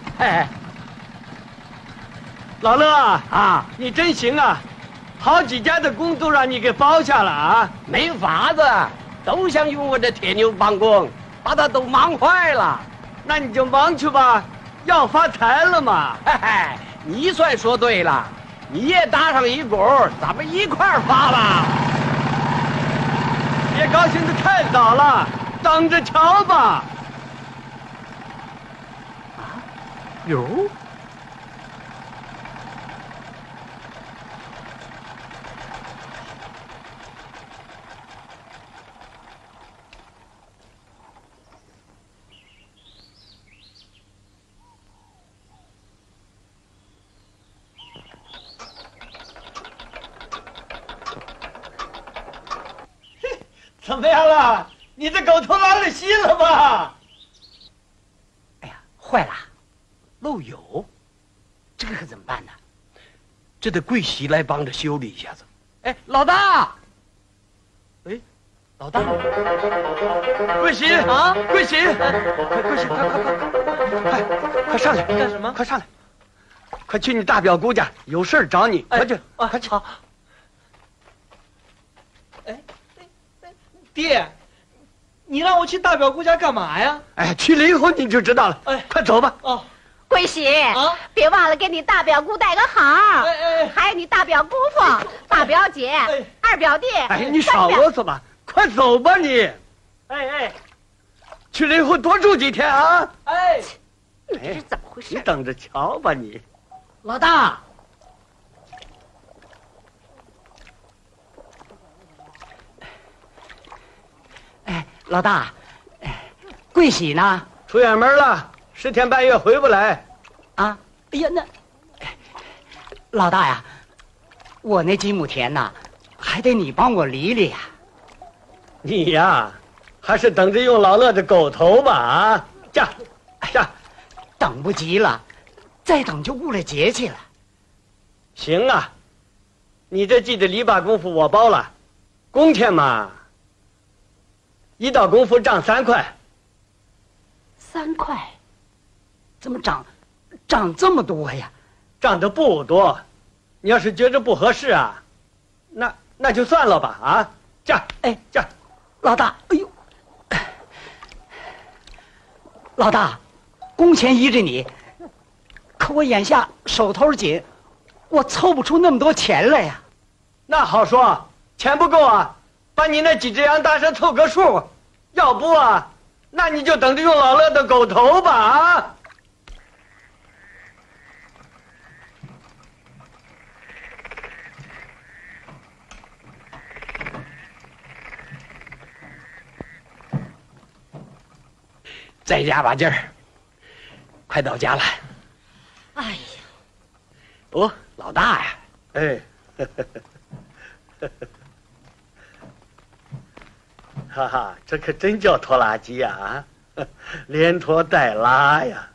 老乐啊，你真行啊，好几家的工都让你给包下了啊。 没法子，都想用我这铁牛帮工，把他都忙坏了。 那你就忙去吧，要发财了嘛。 你算说对了，你也打上一股，咱们一块儿发吧。 别高兴得太早了，等着瞧吧。 哟， 怎么样了？你这狗头拉了稀了吧？ 哎呀，坏了，漏油，这个可怎么办呢？这得桂喜来帮着修理一下子。哎，老大，老大， 桂喜啊，桂喜，桂喜，快上来！ 干什么？ 快上来！快去你大表姑家，有事找你，快去！快去！ 好。爹，你让我去大表姑家干嘛呀？ 去了以后你就知道了。快走吧。 哦， 桂喜啊，别忘了给你大表姑带个好。还有你大表姑父、大表姐、二表弟。 你少啰嗦吧，快走吧你。去了以后多住几天啊。 你这是怎么回事？ 你等着瞧吧你。 老大。老大，桂喜呢？ 出远门了，10天半月回不来。 啊，哎呀，那老大呀，我那几亩田呐，还得你帮我理理呀。 你呀，还是等着用老乐的狗头吧啊！下， 等不及了，再等就误了节气了。 行啊，你这季的篱笆功夫我包了，工钱嘛。1道功夫涨3块 ，3块，怎么涨这么多呀？ 涨得不多，你要是觉着不合适啊，那就算了吧啊！这样， 老大，哎呦，老大，工钱依着你，可我眼下手头紧，我凑不出那么多钱来呀。 那好说，钱不够啊。把你那几只羊大蛇凑个数，要不啊，那你就等着用老乐的狗头吧啊！ 再加把劲儿，快到家了。 哎呀， 哦，老大呀， 哈哈，这可真叫拖拉机呀！连拖带拉呀！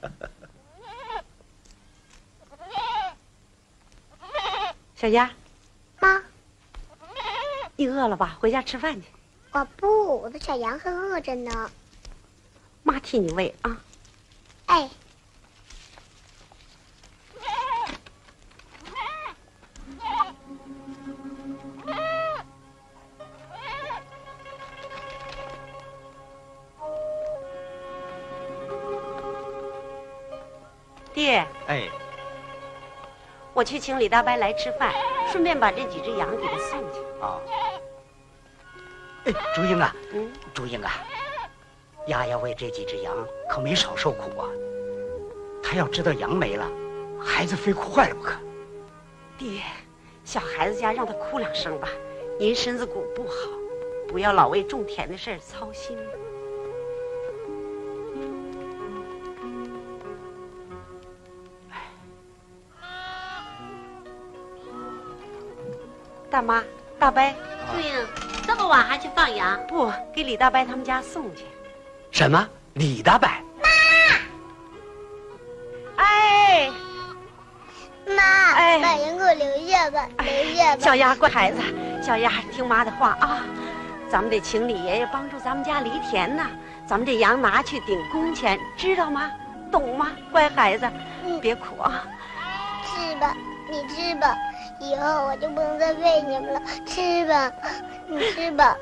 小丫，妈，你饿了吧？回家吃饭去。 我不，我的小羊还饿着呢。 妈替你喂啊。 哎。 爹，我去请李大伯来吃饭，顺便把这几只羊给他送去。 啊。朱英啊，朱英啊，丫丫为这几只羊可没少受苦啊。她要知道羊没了，孩子非哭坏了不可。 爹，小孩子家让他哭2声吧，您身子骨不好，不要老为种田的事儿操心。大妈，大伯， 对呀，这么晚还去放羊？ 不，给李大伯他们家送去。 什么？李大伯？ 妈， 哎， 妈， 吧，没事吧。 小丫乖孩子，小丫听妈的话啊，咱们得请李爷爷帮助咱们家犁田呐，咱们这羊拿去顶工钱，知道吗？懂吗？乖孩子，别哭啊。 吃吧，你吃吧，以后我就不能再喂你们了。吃吧，你吃吧，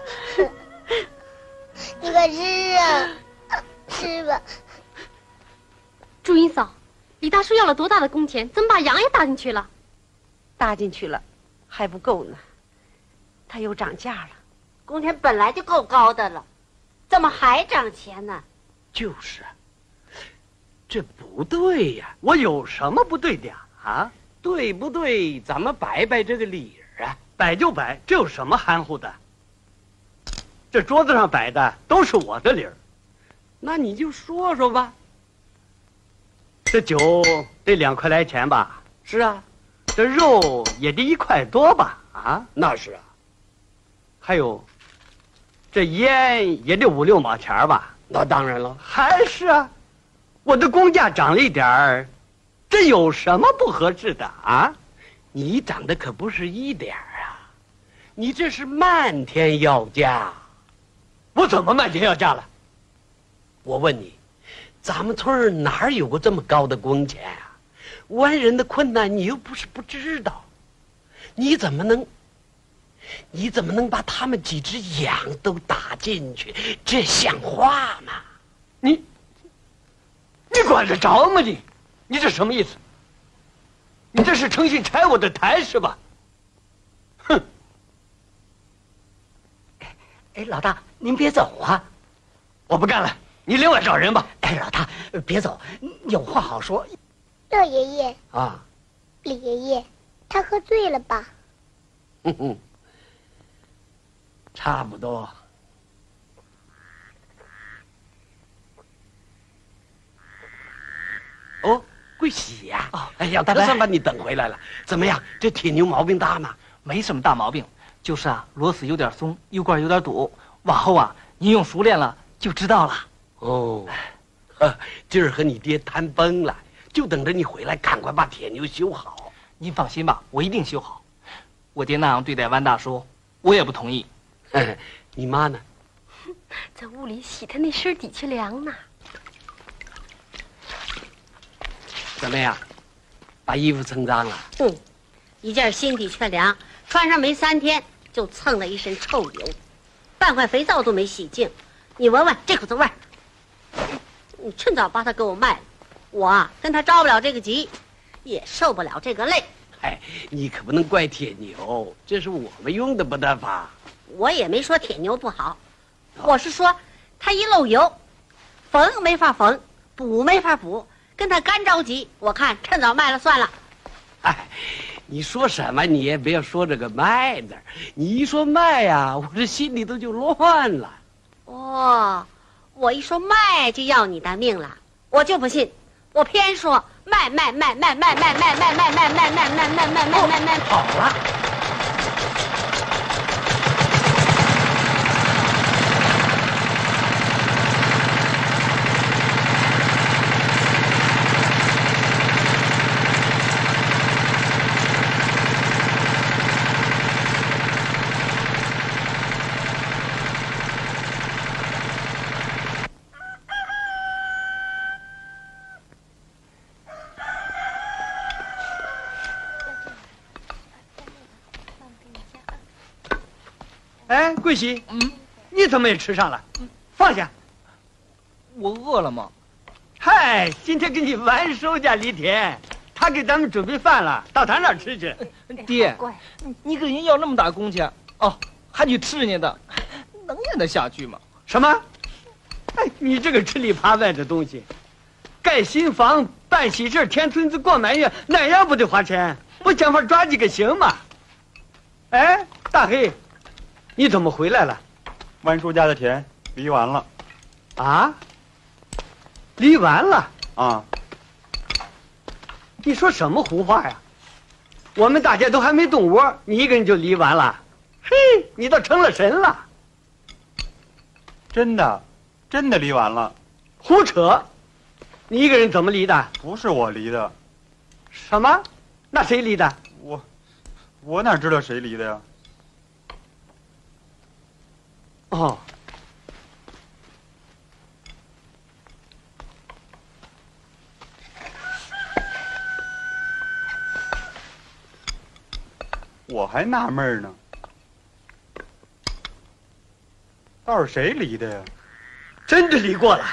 你快吃啊，吃吧。 祝英嫂，李大叔要了多大的工钱？怎么把羊也搭进去了？ 搭进去了，还不够呢。他又涨价了，工钱本来就够高的了，怎么还涨钱呢？ 就是，这不对呀！我有什么不对的呀？啊， 对不对？咱们摆摆这个理儿啊， 摆就摆，这有什么含糊的？这桌子上摆的都是我的理儿， 那你就说说吧。 这酒得2块来钱吧？ 是啊。 这肉也得1块多吧？啊， 那是啊。 还有，这烟也得5、6毛钱吧？ 那当然了。 还是啊，我的工价涨了一点儿，这有什么不合适的啊？ 你涨的可不是一点儿啊，你这是漫天要价。 我怎么漫天要价了？ 我问你，咱们村儿哪儿有过这么高的工钱啊？完人的困难你又不是不知道，你怎么能把他们几只羊都打进去？这像话吗？ 你管得着吗你？你这什么意思？你这是诚心拆我的台是吧？哼！ 哎，老大，您别走啊！ 我不干了，你另外找人吧。 哎，老大，别走，有话好说。 乐爷爷啊， 李爷爷，他喝醉了吧？ 哼哼，差不多。哦，桂喜呀！哎呀，特算把你等回来了。怎么样？这铁牛毛病大吗？ 没什么大毛病，就是啊，螺丝有点松，油管有点堵。往后啊，您用熟练了就知道了。 哦，今儿和你爹谈崩了，就等着你回来，赶快把铁牛修好。 您放心吧，我一定修好。我爹那样对待弯大叔，我也不同意。 你妈呢？ 在屋里洗他那身底气凉呢。 怎么样？把衣服蹭脏了？ 一件新底却凉，穿上没3天就蹭了一身臭油，半块肥皂都没洗净。你闻闻这股子味儿，你趁早把它给我卖了。我啊跟他着不了这个急，也受不了这个累。 哎，你可不能怪铁牛，这是我们用的不得法。 我也没说铁牛不好，我是说他一漏油，缝没法缝，补没法补，跟他干着急。我看趁早卖了算了。 哎，你说什么你也别说这个卖字，你一说卖呀，我这心里头就乱了。 哦，我一说卖就要你的命了，我就不信，我偏说卖。 好了。 哎，桂喜，你怎么也吃上了？放下。 我饿了吗？ 嗨，今天给你完收家犁田，他给咱们准备饭了，到他那儿吃去。 爹，你给人要那么大工钱，哦，还去吃人家的，能咽得下去吗？ 什么？哎，你这个吃里扒外的东西，盖新房、办喜事、添村子、过满月，哪样不得花钱？不想法抓几个行吗？哎，大黑，你怎么回来了？ 万叔家的田犁完了。 啊？犁完了？ 啊？ 你说什么胡话呀？我们大家都还没动窝，你一个人就犁完了？嘿，你倒成了神了！ 真的犁完了。 胡扯！你一个人怎么犁的？ 不是我犁的。 什么？那谁犁的？ 我哪知道谁犁的呀？ 哦， 我还纳闷呢，倒是谁犁的呀？ 真的犁过了，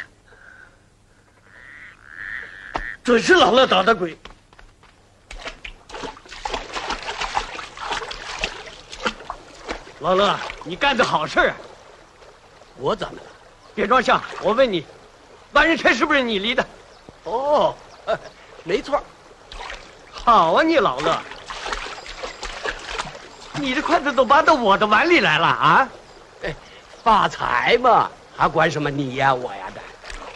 准是老乐捣的鬼。老乐，你干的好事啊！ 我怎么了？ 别装瞎，我问你，万人车是不是你犁的？ 哦，没错。 好啊，你老乐，你这筷子都拔到我的碗里来了啊！ 哎，发财嘛，还管什么你呀我呀的？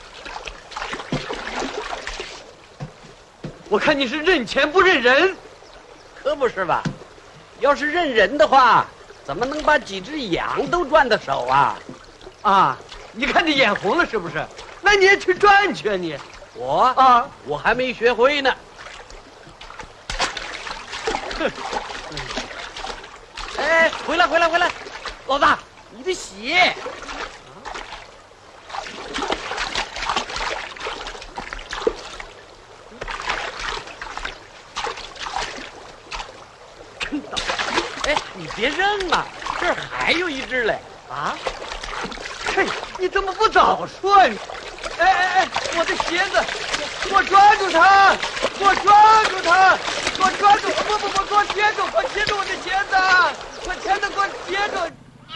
我看你是认钱不认人， 可不是吧？要是认人的话，怎么能把几只羊都赚到手啊？ 啊，你看你眼红了是不是？那你也去赚去啊你！我还没学会呢。哎，回来，老大，你的鞋。真倒霉！哎，你别扔啊，这儿还有一只嘞。 啊？嘿，你怎么不早说呢？哎，我的鞋子，给我抓住他！给我抓住他！给我抓住！不，给我接住！给我接住我的鞋子！我鞋子给我接住！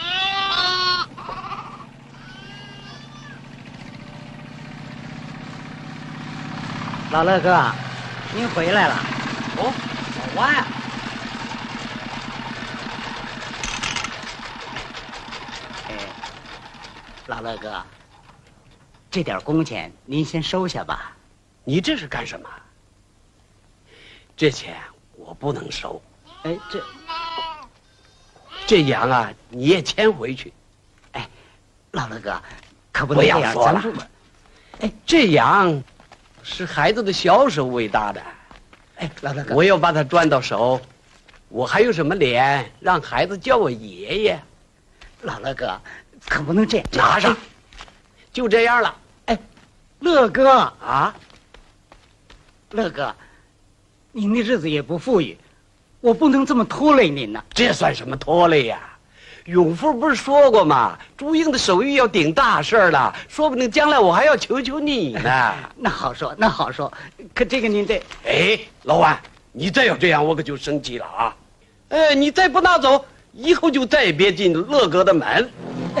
老乐哥，您回来了。 哦，老万呀。 老乐哥，这点工钱您先收下吧。 你这是干什么？这钱我不能收。 哎， 这羊啊，你也牵回去。 哎，老乐哥，可不能这样， 咱们。哎，这羊是孩子的小手喂大的。 哎，老乐哥， 我要把它赚到手，我还有什么脸让孩子叫我爷爷？ 老乐哥。可不能这样， 拿上，就这样了。 哎，乐哥啊， 乐哥，您的日子也不富裕，我不能这么拖累您呢。 这算什么拖累呀？永富不是说过吗？朱英的手艺要顶大事了，说不定将来我还要求求你呢。 那好说，那好说。可这个您得…… 哎，老万，你再要这样，我可就生气了啊！哎，你再不拿走，以后就再也别进乐哥的门。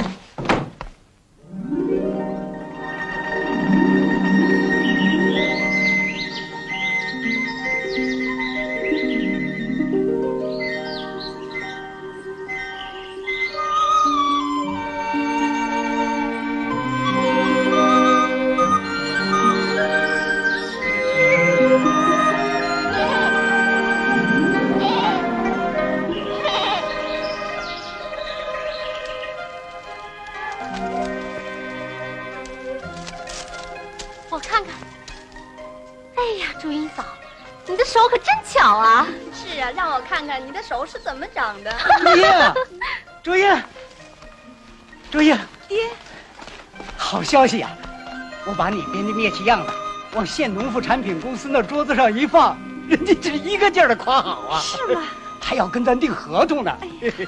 是啊，让我看看你的手是怎么长的。 朱英， 爹， 好消息呀！我把你编的灭漆样子往县农副产品公司那桌子上一放，人家是一个劲儿的夸好啊。 是吗？ 还要跟咱订合同呢。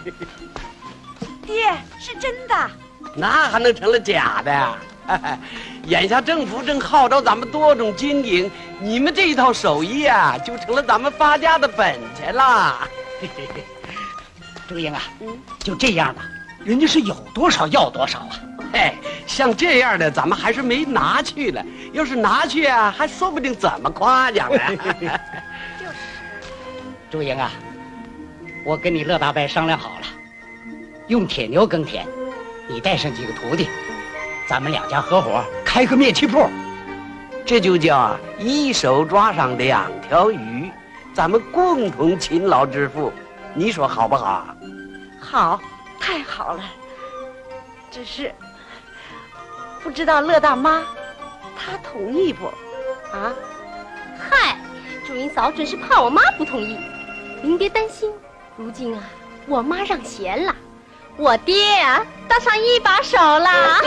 爹，是真的？ 那还能成了假的呀？眼下政府正号召咱们多种经营，你们这一套手艺啊，就成了咱们发家的本钱啦。 朱英啊，就这样吧，人家是有多少要多少啊。 哎，像这样的咱们还是没拿去了，要是拿去啊，还说不定怎么夸奖呢。 就是， 朱英啊，我跟你乐大伯商量好了，用铁牛耕田，你带上几个徒弟。咱们两家合伙开个灭漆铺， 这就叫一手抓上两条鱼，咱们共同勤劳致富，你说好不好啊？ 好，太好了。只是不知道乐大妈她同意不？啊？ 嗨，朱云嫂准是怕我妈不同意。您别担心， 如今啊，我妈让贤了，我爹啊当上一把手了。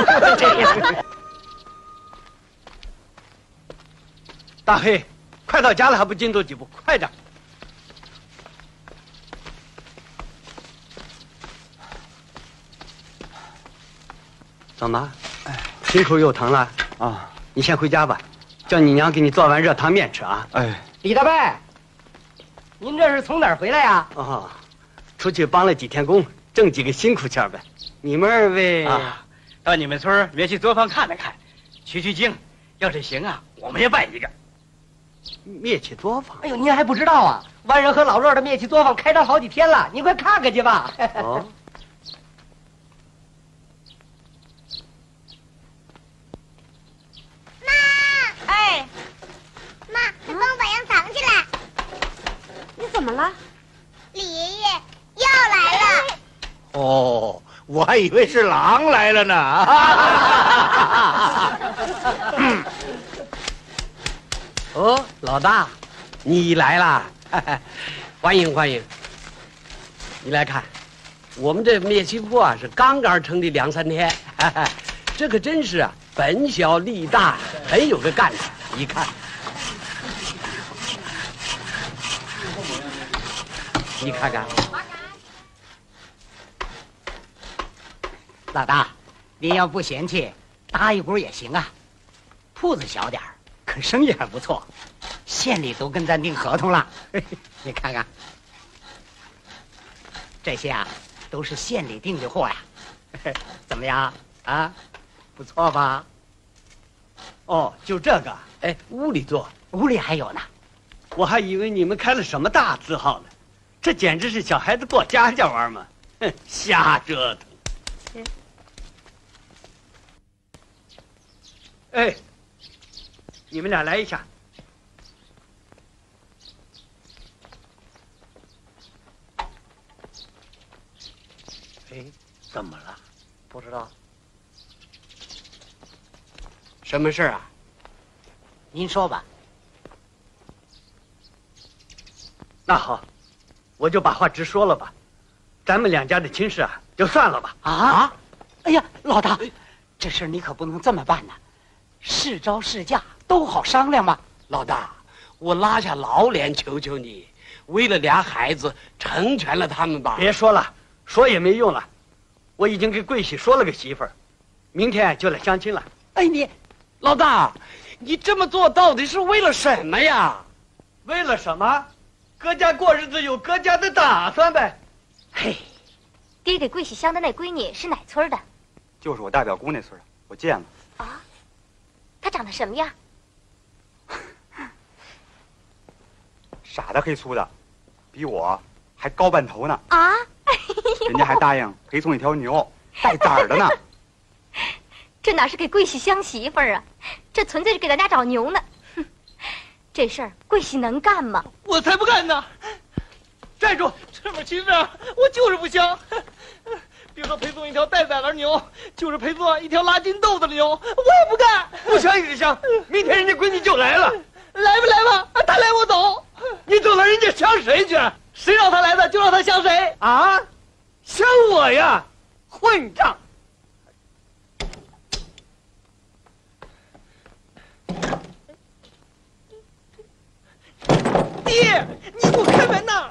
大黑，快到家了还不进走几步，快点！怎么？心口又疼了啊？你先回家吧，叫你娘给你做碗热汤面吃啊！哎， 李大伯，您这是从哪儿回来呀？ 哦，出去帮了几天工，挣几个辛苦钱呗。你们二位啊，到你们村灭气作坊看了看，取取经。要是行啊，我们也办一个灭气作坊。 哎呦，您还不知道啊？万人和老乐的灭气作坊开张好几天了，您快看看去吧。 哦。 哎，妈，快帮我把羊藏起来！ 你怎么了？ 李爷爷要来了。 哦，我还以为是狼来了呢。 哦，老大，你来啦！欢迎欢迎。你来看，我们这灭气铺啊是刚刚成立2、3天，这可真是啊本小利大，很有个干头。一看，你看看， 老大，您要不嫌弃，搭一股也行啊。铺子小点儿，可生意还不错，县里都跟咱订合同了。你看看，这些啊都是县里订的货呀。怎么样啊？不错吧？ 哦，就这个。 哎，屋里做， 屋里还有呢。 我还以为你们开了什么大字号呢，这简直是小孩子过家家玩嘛！哼，瞎折腾。哎，你们俩来一下。哎，怎么了？ 不知道。 什么事啊？ 您说吧。 那好，我就把话直说了吧，咱们两家的亲事啊，就算了吧。 啊！哎呀，老大，这事你可不能这么办呐，是招是嫁都好商量嘛。 老大，我拉下老脸求求你，为了俩孩子，成全了他们吧。 别说了，说也没用了，我已经给桂喜说了个媳妇儿，明天就来相亲了。 哎，你， 老大，你这么做到底是为了什么呀？ 为了什么？各家过日子有各家的打算呗。 嘿，爹给桂喜相的那闺女是哪村的？ 就是我大表姑那村的，我见了。 啊，她长得什么样？ 傻的黑粗的，比我还高半头呢。 啊！ 人家还答应陪送一条牛，带崽儿的呢。 这哪是给桂喜相媳妇儿啊，这纯粹是给咱家找牛呢。哼，这事儿桂喜能干吗？ 我才不干呢！站住！这么亲事我就是不相。别说陪送一条带崽的牛，就是陪送一条拉金豆子的牛，我也不干。 不相也得相，明天人家闺女就来了。 来不来吧？他来我走。 你走了，人家相谁去？ 谁让他来的，就让他相谁啊？相我呀，混账！ 爹，你给我开门呐！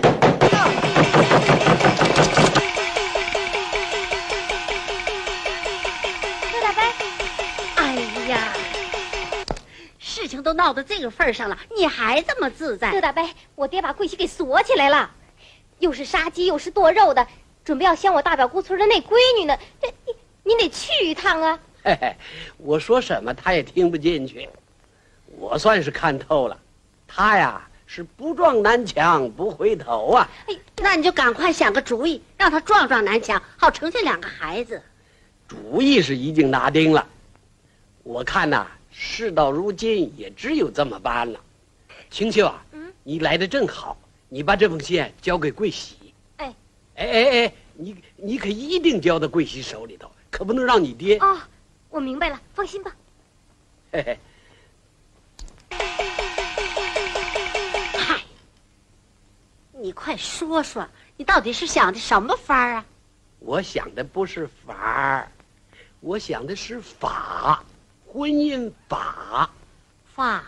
陆大伯，哎呀，事情都闹到这个份上了，你还这么自在？ 陆大伯，我爹把桂喜给锁起来了，又是杀鸡又是剁肉的，准备要相我大表姑村的那闺女呢。这你得去一趟啊！ 嘿嘿，我说什么他也听不进去，我算是看透了，他呀是不撞南墙不回头啊。 哎，那你就赶快想个主意，让他撞撞南墙，好成全2个孩子。 主意是已经拿定了，我看呐，事到如今也只有这么办了。青秀啊，你来的正好，你把这封信交给桂喜。哎，你可一定交到桂喜手里头，可不能让你爹。 哦，我明白了，放心吧。 嘿嘿。 嗨，你你快说说，你到底是想的什么法儿啊？ 我想的不是法儿，我想的是法，婚姻法。 法？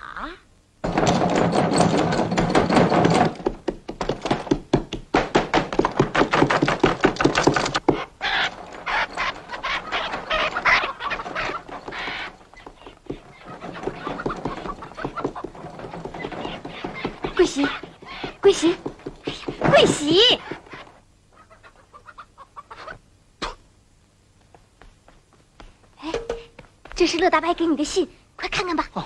桂喜，桂喜，哎呀，桂喜！哎，这是乐大伯给你的信，快看看吧。哦。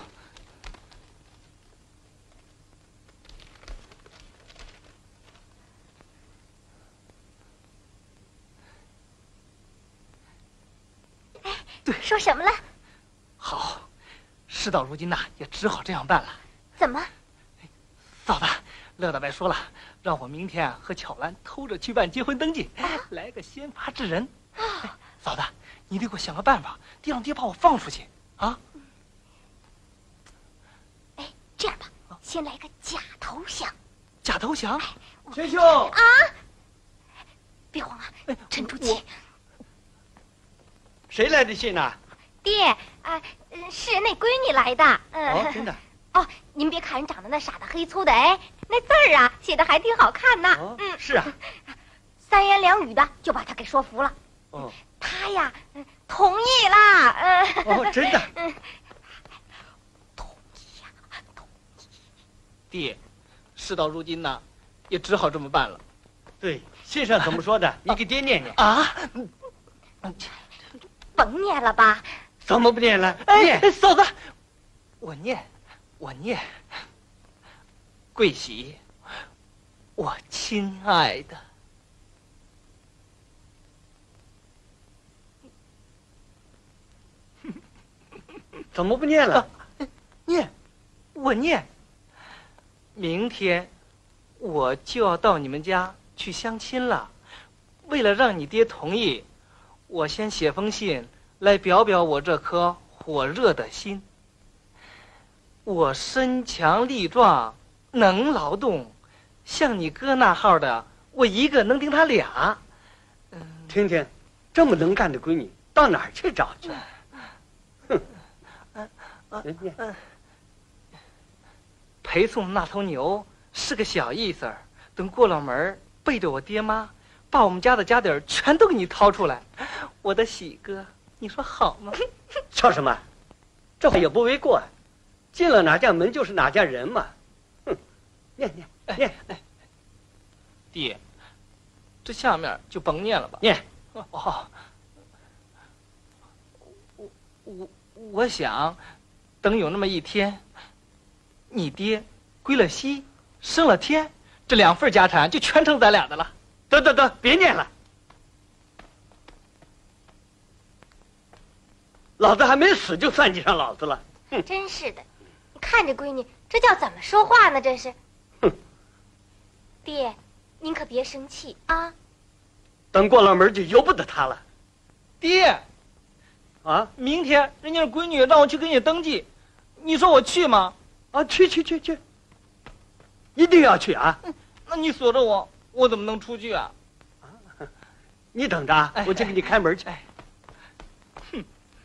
哎，对，说什么了？ 好，事到如今呐，也只好这样办了。 怎么？ 嫂子，乐大伯说了，让我明天和巧兰偷着去办结婚登记，来个先发制人。嫂子，你得给我想个办法，得让爹把我放出去啊！ 哎，这样吧，先来个假投降。 假投降？ 贤兄啊！别慌啊，沉住气。 谁来的信呢？ 爹，是那闺女来的。 哦，真的。 哦，您别看人长得那傻的黑粗的，哎，那字儿啊写的还挺好看呢。 哦，是啊， 三言两语的就把他给说服了。 哦， 他呀，同意啦。 哦，真的。 同意呀，同意。 爹，事到如今呢，也只好这么办了。 对，信上怎么说的？你给爹念念啊。 甭念了吧。 怎么不念了？ 哎，嫂子，我念。桂喜，我亲爱的， 怎么不念了？ 我念。明天我就要到你们家去相亲了，为了让你爹同意，我先写封信来表表我这颗火热的心。我身强力壮，能劳动，像你哥那号的，我一个能顶他俩。 听听，这么能干的闺女，到哪儿去找去？哼！ 陪送那头牛是个小意思儿，等过了门，背着我爹妈，把我们家的家底儿全都给你掏出来。我的喜哥，你说好吗？ 笑什么？这话也不为过。进了哪家门就是哪家人嘛，哼！念。 爹，这下面就甭念了吧。 念。 哦。我想，等有那么一天，你爹归了西，升了天，这2份家产就全成咱俩的了。 得，别念了。老子还没死就算计上老子了。哼！ 真是的。看这闺女，这叫怎么说话呢？这是。 哼！ 爹，您可别生气啊。 等过了门就由不得他了。 爹， 啊， 明天人家闺女让我去给你登记，你说我去吗？ 啊，去，一定要去啊！ 那你锁着我怎么能出去啊？ 你等着啊，我去给你开门去。 哼！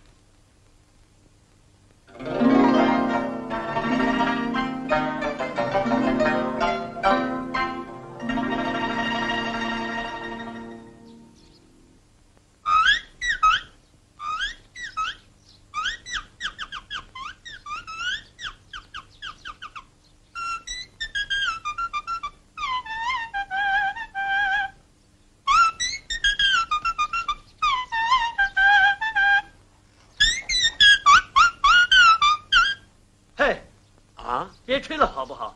别吹了好不好？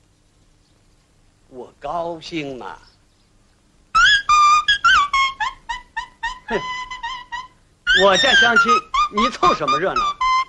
我高兴嘛。 哼，我家相亲，你凑什么热闹？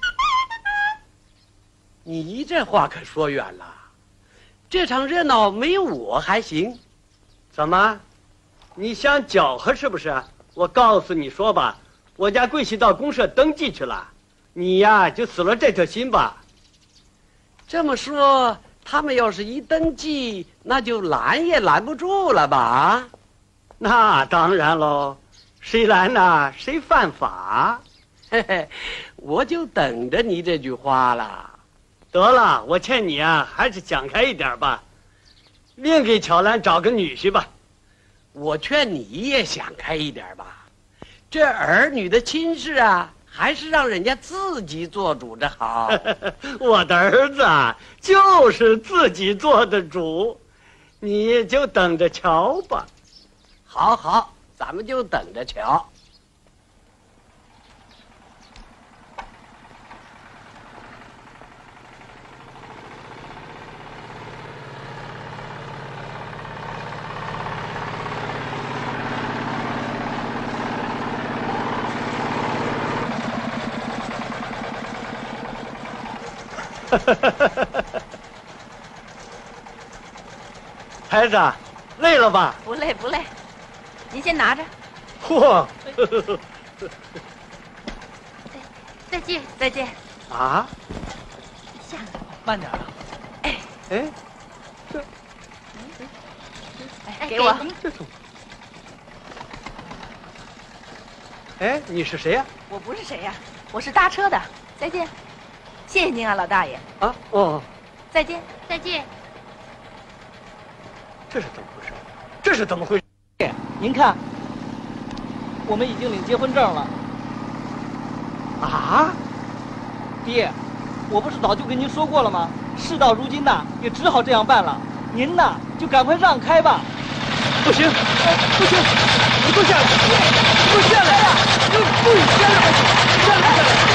你这话可说远了，这场热闹没有我还行。 怎么，你想搅和是不是？我告诉你说吧，我家桂喜到公社登记去了，你呀就死了这条心吧。 这么说， 他们要是一登记，那就拦也拦不住了吧？ 那当然喽，谁拦呐，谁犯法。 嘿嘿，我就等着你这句话了。 得了，我劝你啊，还是想开一点吧，另给巧兰找个女婿吧。 我劝你也想开一点吧，这儿女的亲事啊，还是让人家自己做主着好。 我的儿子啊，就是自己做的主，你就等着瞧吧。 好好，咱们就等着瞧。 孩子，累了吧？ 不累不累，您先拿着。 嚯！ 再见再见。 啊！ 下慢点啊！ 哎，这， 哎，给我。 这种。哎，你是谁呀？ 我不是谁呀，我是搭车的。再见，谢谢您啊，老大爷。 啊，哦， 再见， 再见。 这是怎么回事？这是怎么回事？ 您看，我们已经领结婚证了。 啊， 爹，我不是早就跟您说过了吗？事到如今呐，也只好这样办了。您呐，就赶快让开吧。 不行，不行，你给我下来！你给我下来！你不许下来！下来！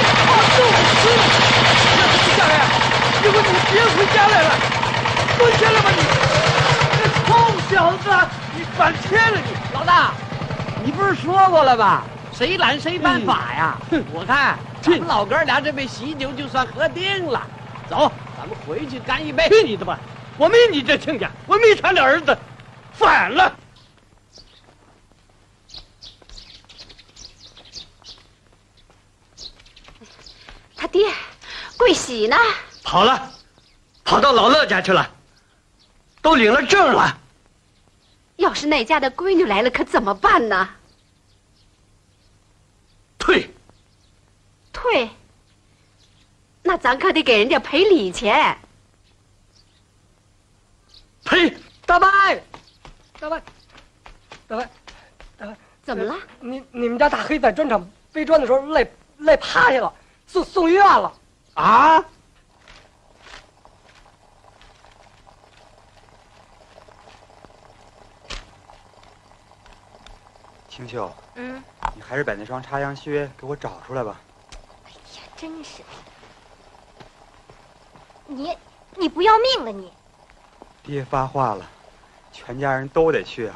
就是下来呀！要不你别回家来了，给我下来吧你！臭小子，你反天了你！ 老大，你不是说过了吗？谁拦谁犯法呀！我看咱们老哥俩这杯喜酒就算喝定了。走，咱们回去干一杯。 去你的吧！我没你这亲家，我没他的儿子，反了！ 他爹，桂喜呢？ 跑了，跑到老乐家去了，都领了证了。 要是那家的闺女来了，可怎么办呢？ 退。 那咱可得给人家赔礼钱。 赔！ 大伯， 怎么了？ 你们家大黑在砖厂背砖的时候累趴下了，送医院了。 啊！ 清秀，你还是把那双插秧靴给我找出来吧。 哎呀，真是！你不要命了你？ 爹发话了，全家人都得去啊。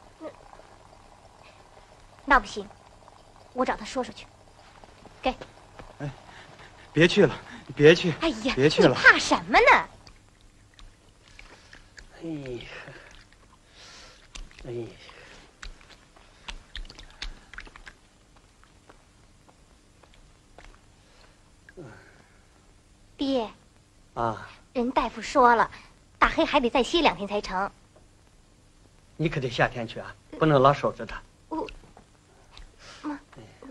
那不行，我找他说去。给。 哎，别去了，别去！ 哎呀， 别去了！ 你怕什么呢？ 哎呀！ 爹。 啊。 人大夫说了，大黑还得再歇2天才成。 你可得夏天去啊，不能老守着他。 妈。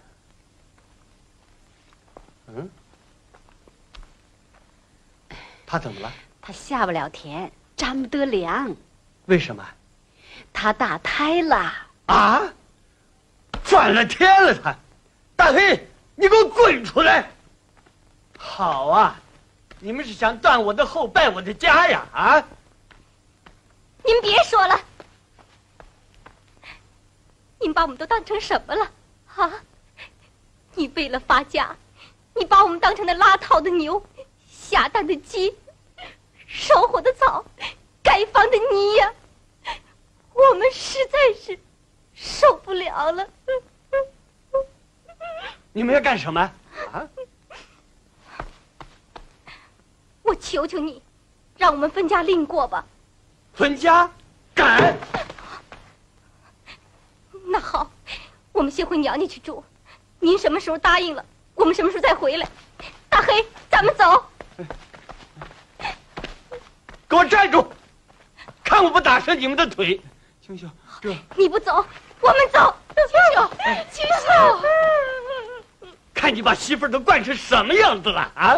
他怎么了？ 他下不了田，沾不得凉。 为什么？ 他打胎了。 啊！反了天了他！大黑，你给我滚出来！好啊，你们是想断我的后，败我的家呀！啊！ 您别说了，您把我们都当成什么了？啊！你为了发家，你把我们当成那拉套的牛，下蛋的鸡，烧火的草，盖房的泥呀！我们实在是受不了了。 你们要干什么？啊！ 我求求你，让我们分家另过吧。 分家？敢？ 那好，我们先回娘家去住。您什么时候答应了，我们什么时候再回来。大黑，咱们走。 给我站住！看我不打折你们的腿！ 青秀，这你不走，我们走。青秀， 看你把媳妇儿都惯成什么样子了啊！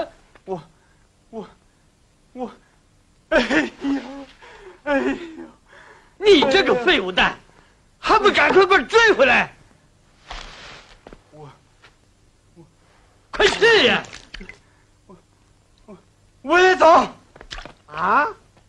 我，哎呦，你这个废物蛋，还不赶快给我追回来！快去呀！我也走。啊？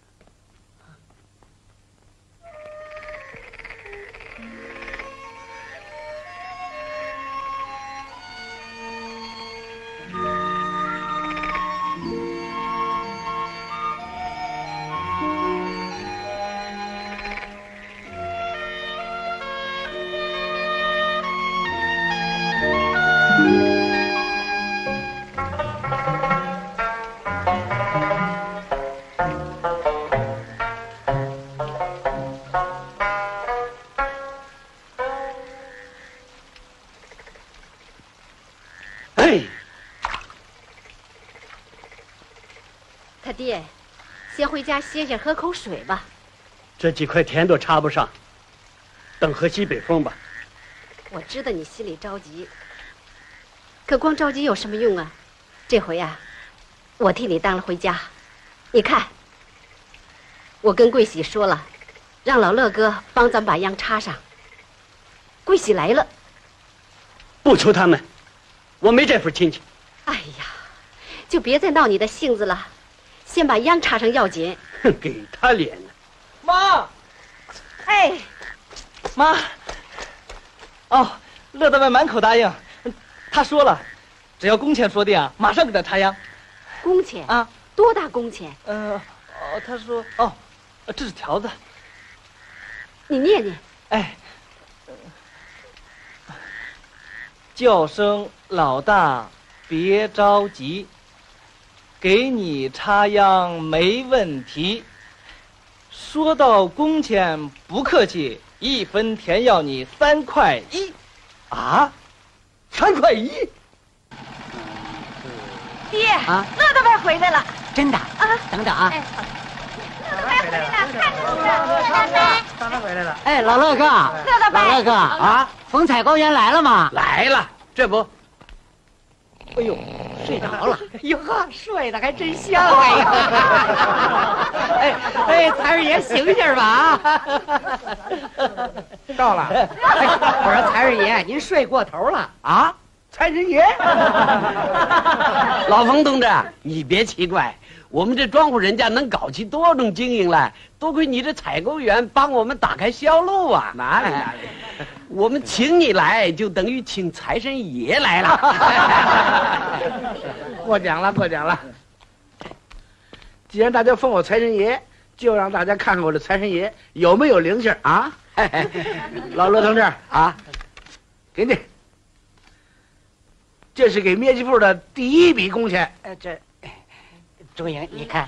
他爹，先回家歇歇，喝口水吧。 这几块田都插不上，等喝西北风吧。 我知道你心里着急，可光着急有什么用啊？这回啊，我替你当了回家。你看，我跟桂喜说了，让老乐哥帮咱把秧插上。桂喜来了。 不求他们，我没这份亲戚。 哎呀，就别再闹你的性子了，先把秧插上要紧。 哼，给他脸呢。 妈， 哎， 妈，哦，乐大外满口答应，他说了，只要工钱说定啊，马上给他插秧。 工钱啊？ 多大工钱？ 他说这是条子， 你念念。 哎，叫声老大别着急，给你插秧没问题。说到工钱不客气，1分田要你3块1。 啊，3块1。 爹，乐大外回来了。 真的？等等啊。 乐大外回来了，看着是乐大外。 大外回来了。哎，老乐哥，老乐哥啊，风采高原来了吗？ 来了，这不。 哎呦，睡着了。哟呵，睡得还真香哎呀！哎，财神爷醒醒吧啊！到了。我说财神爷，您睡过头了啊？ 财神爷， 老冯同志，你别奇怪，我们这庄户人家能搞起多种经营来，多亏你这采购员帮我们打开销路啊！ 哪里？ 我们请你来，就等于请财神爷来了。 过奖了。既然大家封我财神爷，就让大家看看我这财神爷有没有灵性啊！老罗同志啊，给你。这是给灭鸡铺的第1笔工钱。 周莹，你看，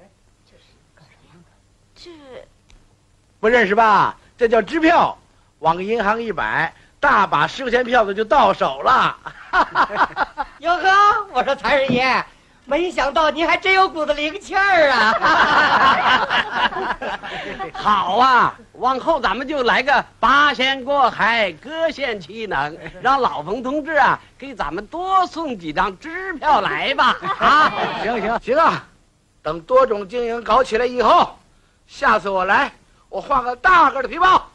这不认识吧？这叫支票，往个银行一摆，大把10块钱票子就到手了。 哟呵，我说财神爷，没想到您还真有股子灵气儿啊！ 好啊，往后咱们就来个8仙过海，各显其能，让老冯同志啊给咱们多送几张支票来吧！啊， 行啊，等多种经营搞起来以后，下次我来，我换个大个的皮包。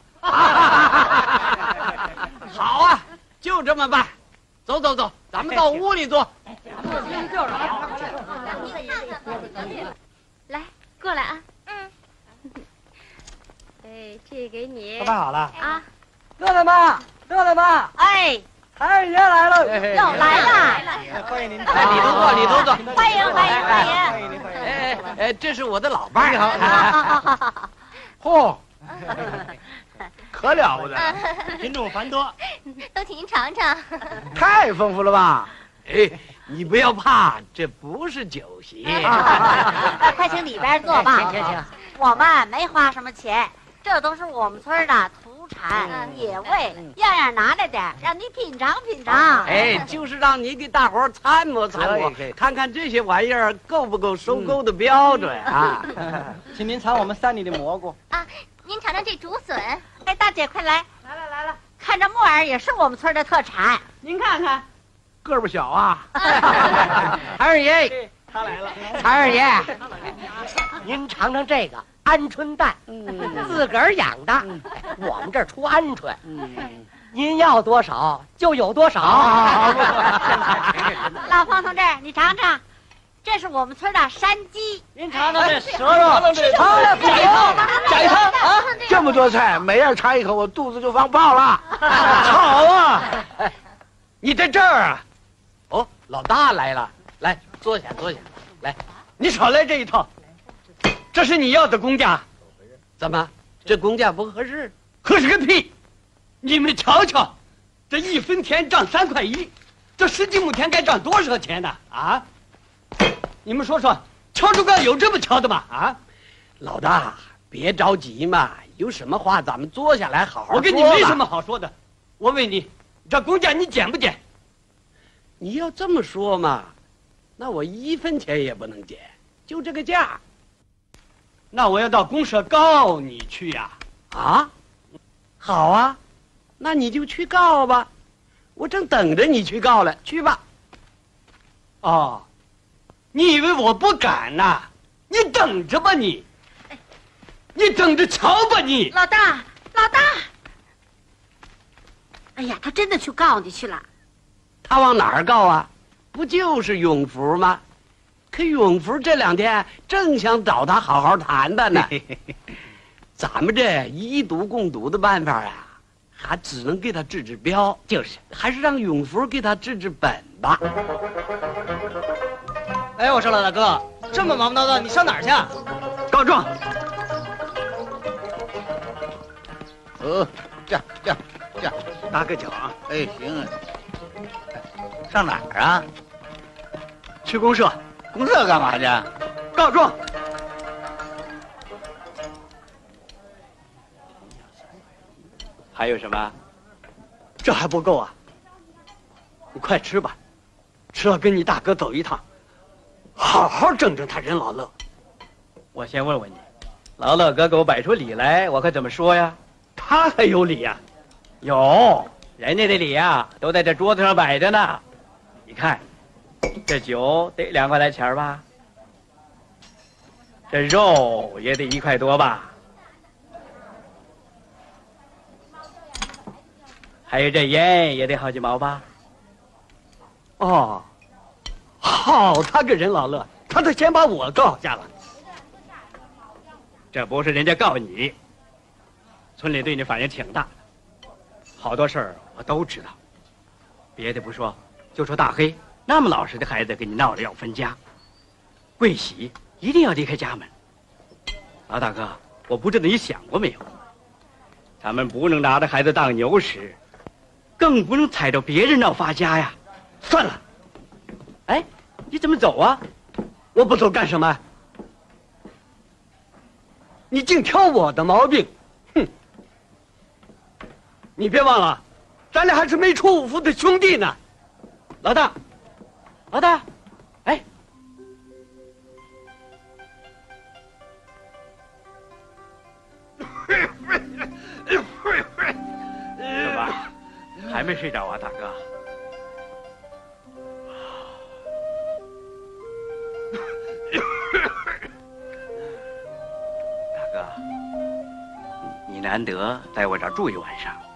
好啊，就这么办。走，咱们到屋里坐。 来，过来啊。 哎，这给你。 都办好了啊。 乐大妈， 哎， 财神爷来了， 又来了。 欢迎您。 你都坐。 欢迎。 哎，这是我的老伴儿。 你好。嚯，可了不得， 品种繁多， 都请您尝尝。 太丰富了吧？ 哎，你不要怕，这不是酒席。 快请里边坐吧。 行。 我们没花什么钱，这都是我们村的土土产、野味，样样拿来点，让你品尝品尝。 哎，就是让你给大伙儿参谋参谋，看看这些玩意儿够不够收购的标准啊！ 请您尝我们山里的蘑菇啊，您尝尝这竹笋。 哎，大姐快来，来了，看这木耳也是我们村的特产，您看看， 个儿不小啊！二爷， 他来了， 二爷，您尝尝这个鹌鹑蛋，自个儿养的，我们这儿出鹌鹑，您要多少就有多少。 老方同志，你尝尝，这是我们村的山鸡， 您尝尝这蛇肉， 加一汤啊！这么多菜，每样尝一口，我肚子就放炮了。 好啊！你在这儿啊？ 哦，老大来了，来坐下，来， 你少来这一套。这是你要的公价， 怎么这公价不合适？ 合适个屁！你们瞧瞧，这1分田涨3块1，这10几亩田该涨多少钱呢？啊！你们说说，敲竹杠有这么敲的吗？啊！ 老大，别着急嘛，有什么话咱们坐下来好好说。 我跟你没什么好说的，我问你，这公价你减不减？ 你要这么说嘛，那我1分钱也不能减，就这个价。 那我要到公社告你去呀！ 啊，好啊，那你就去告吧，我正等着你去告了，去吧。 哦，你以为我不敢呐？你等着吧你，你等着瞧吧你。 老大，哎呀，他真的去告你去了。 他往哪儿告啊？不就是永福吗？可永福这2天正想找他好好谈谈呢。咱们这以毒攻毒的办法啊，还只能给他治治标，还是让永福给他治治本吧。 哎，我说老大哥，这么忙不叨叨，你上哪儿去？ 告状。 这样， 搭个脚啊。 哎，行。上哪儿啊？ 去公社。 公社干嘛去？ 告状。 还有什么？ 这还不够啊！你快吃吧，吃了跟你大哥走一趟，好好整整他任老乐。 我先问问你，老乐哥给我摆出理来，我可怎么说呀？ 他还有理呀？ 有，人家的理呀，都在这桌子上摆着呢。你看。这酒得2块来钱吧，这肉也得1块多吧，还有这烟也得好几毛吧。 哦，好他个人老乐，他都先把我告下了。 这不是人家告你，村里对你反应挺大的，好多事儿我都知道。别的不说，就说大黑。那么老实的孩子跟你闹着要分家，桂喜一定要离开家门。老大哥，我不知道你想过没有，咱们不能拿着孩子当牛使，更不能踩着别人闹发家呀。 算了， 哎，你怎么走啊？ 我不走干什么？你净挑我的毛病，哼！你别忘了，咱俩还是没出5夫的兄弟呢。 老大。老大，哎，怎么还没睡着啊，大哥？大哥，你难得在我这儿住一晚上，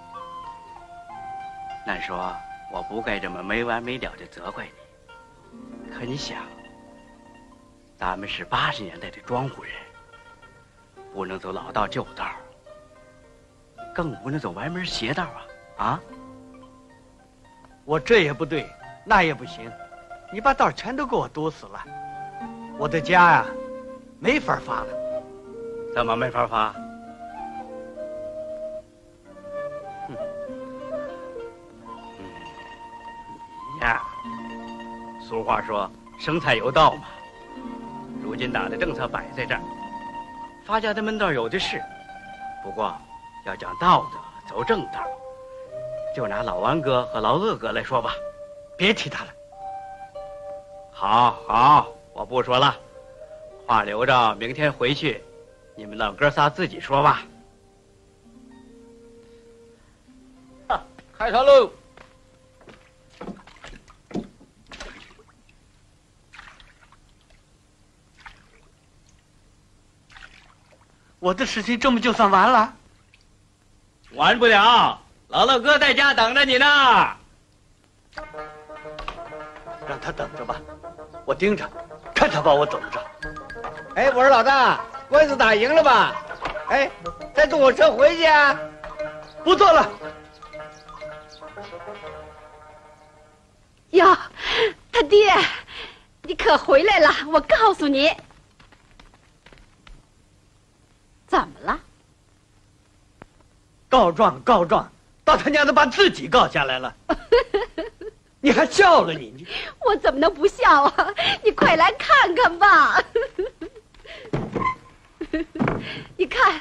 按说我不该这么没完没了的责怪你。可你想，咱们是80年代的庄户人，不能走老道旧道，更不能走歪门邪道啊！ 我这也不对，那也不行，你把道全都给我堵死了，我的家呀，没法发了。 怎么没法发？你呀。俗话说生财有道嘛，如今党的政策摆在这儿，发家的门道有的是，不过要讲道德有正道。就拿老王哥和老鄂哥来说吧， 别提他了。 好，我不说了，话留着明天回去，你们老哥仨自己说吧。 开船喽！我的事情这么就算完了？ 完不了，老乐哥在家等着你呢。 让他等着吧，我盯着，看他把我怎么着。 哎，我说老大，官司打赢了吧？哎，再坐我车回去啊？ 不坐了。 哟，他爹，你可回来了！我告诉你，怎么了？ 告状，到他娘的把自己告下来了。你还笑了你？ 我怎么能不笑啊？你快来看看吧！你看，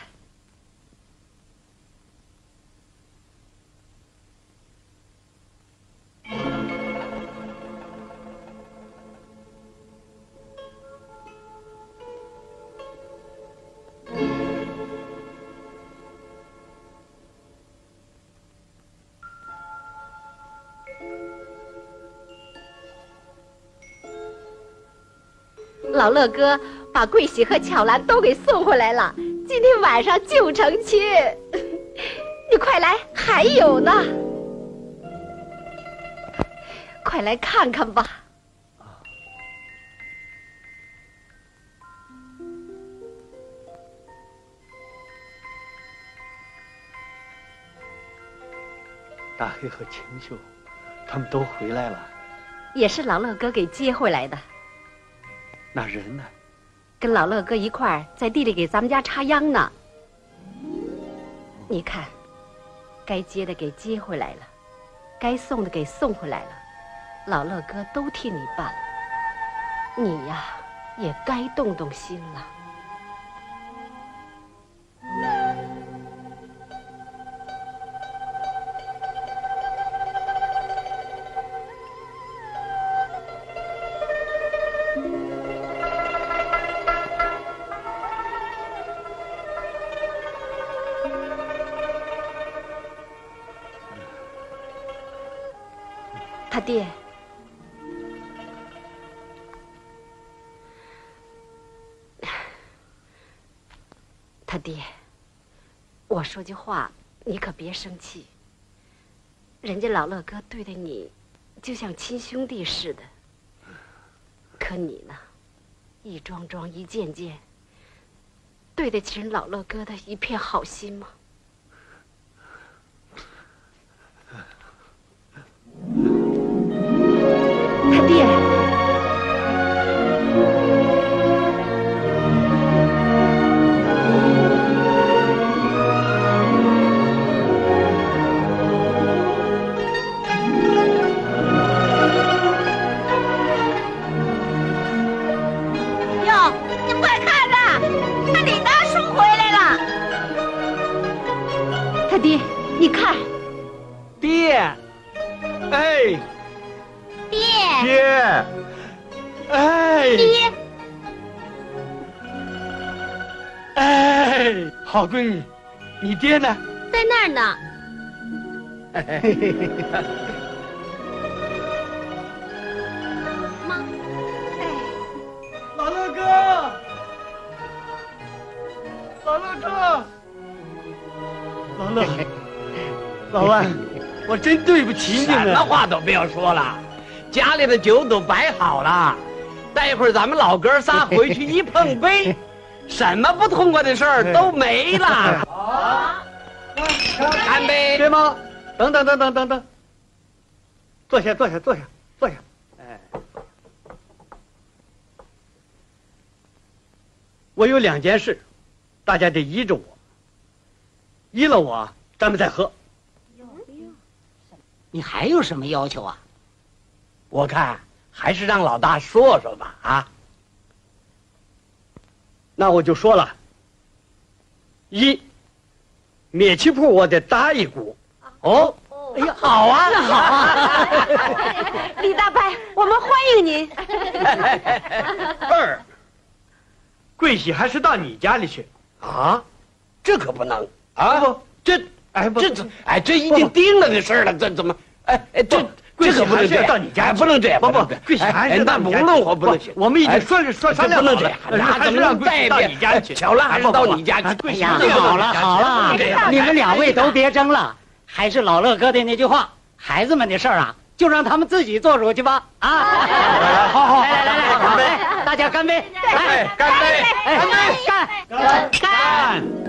老乐哥把桂喜和巧兰都给送回来了，今天晚上就成亲。你快来，还有呢，快来看看吧。 大黑和秦秀，他们都回来了。 也是老乐哥给接回来的。 那人呢？ 跟老乐哥一块儿在地里给咱们家插秧呢。你看，该接的给接回来了，该送的给送回来了，老乐哥都替你办了。你呀，也该动动心了。他爹，他爹，我说句话，你可别生气。人家老乐哥对待你，就像亲兄弟似的。可你呢，一桩桩一件件，对得起人老乐哥的一片好心吗？他爹， 哟，你们快看呐，那李大叔回来了。 他爹，你看， 爹，哎。爹，哎， 爹， 哎，好闺女，你爹呢？ 在那儿呢。妈， 老乐哥，老乐哥，老万，我真对不起你们。 什么话都不要说了。家里的酒都摆好了，待会儿咱们老哥仨回去一碰杯，什么不痛快的事儿都没了。好，干杯！ 爹妈，等，坐下。哎，我有2件事，大家得依着我。依了我，咱们再喝。 你还有什么要求啊？ 我看还是让老大说说吧啊。 那我就说了：1， 灭气铺我得打一股。 哦，哎呀，好啊， 好啊！李大伯，我们欢迎您。 二，桂喜还是到你家里去啊？这可不能啊！不，这已经定了的事了，这怎么？这可不能这样， 到你家不能这样， 不，桂喜还是那不能，我不能行。 我们已经商量不能这样，那怎么能再到你家去？ 巧了，还是到你家去。 哎呀，好了，你们两位都别争了，还是老乐哥的那句话，孩子们的事儿啊，就让他们自己做主去吧。啊，好，来，干杯！大家干杯！来， 干杯！ 干！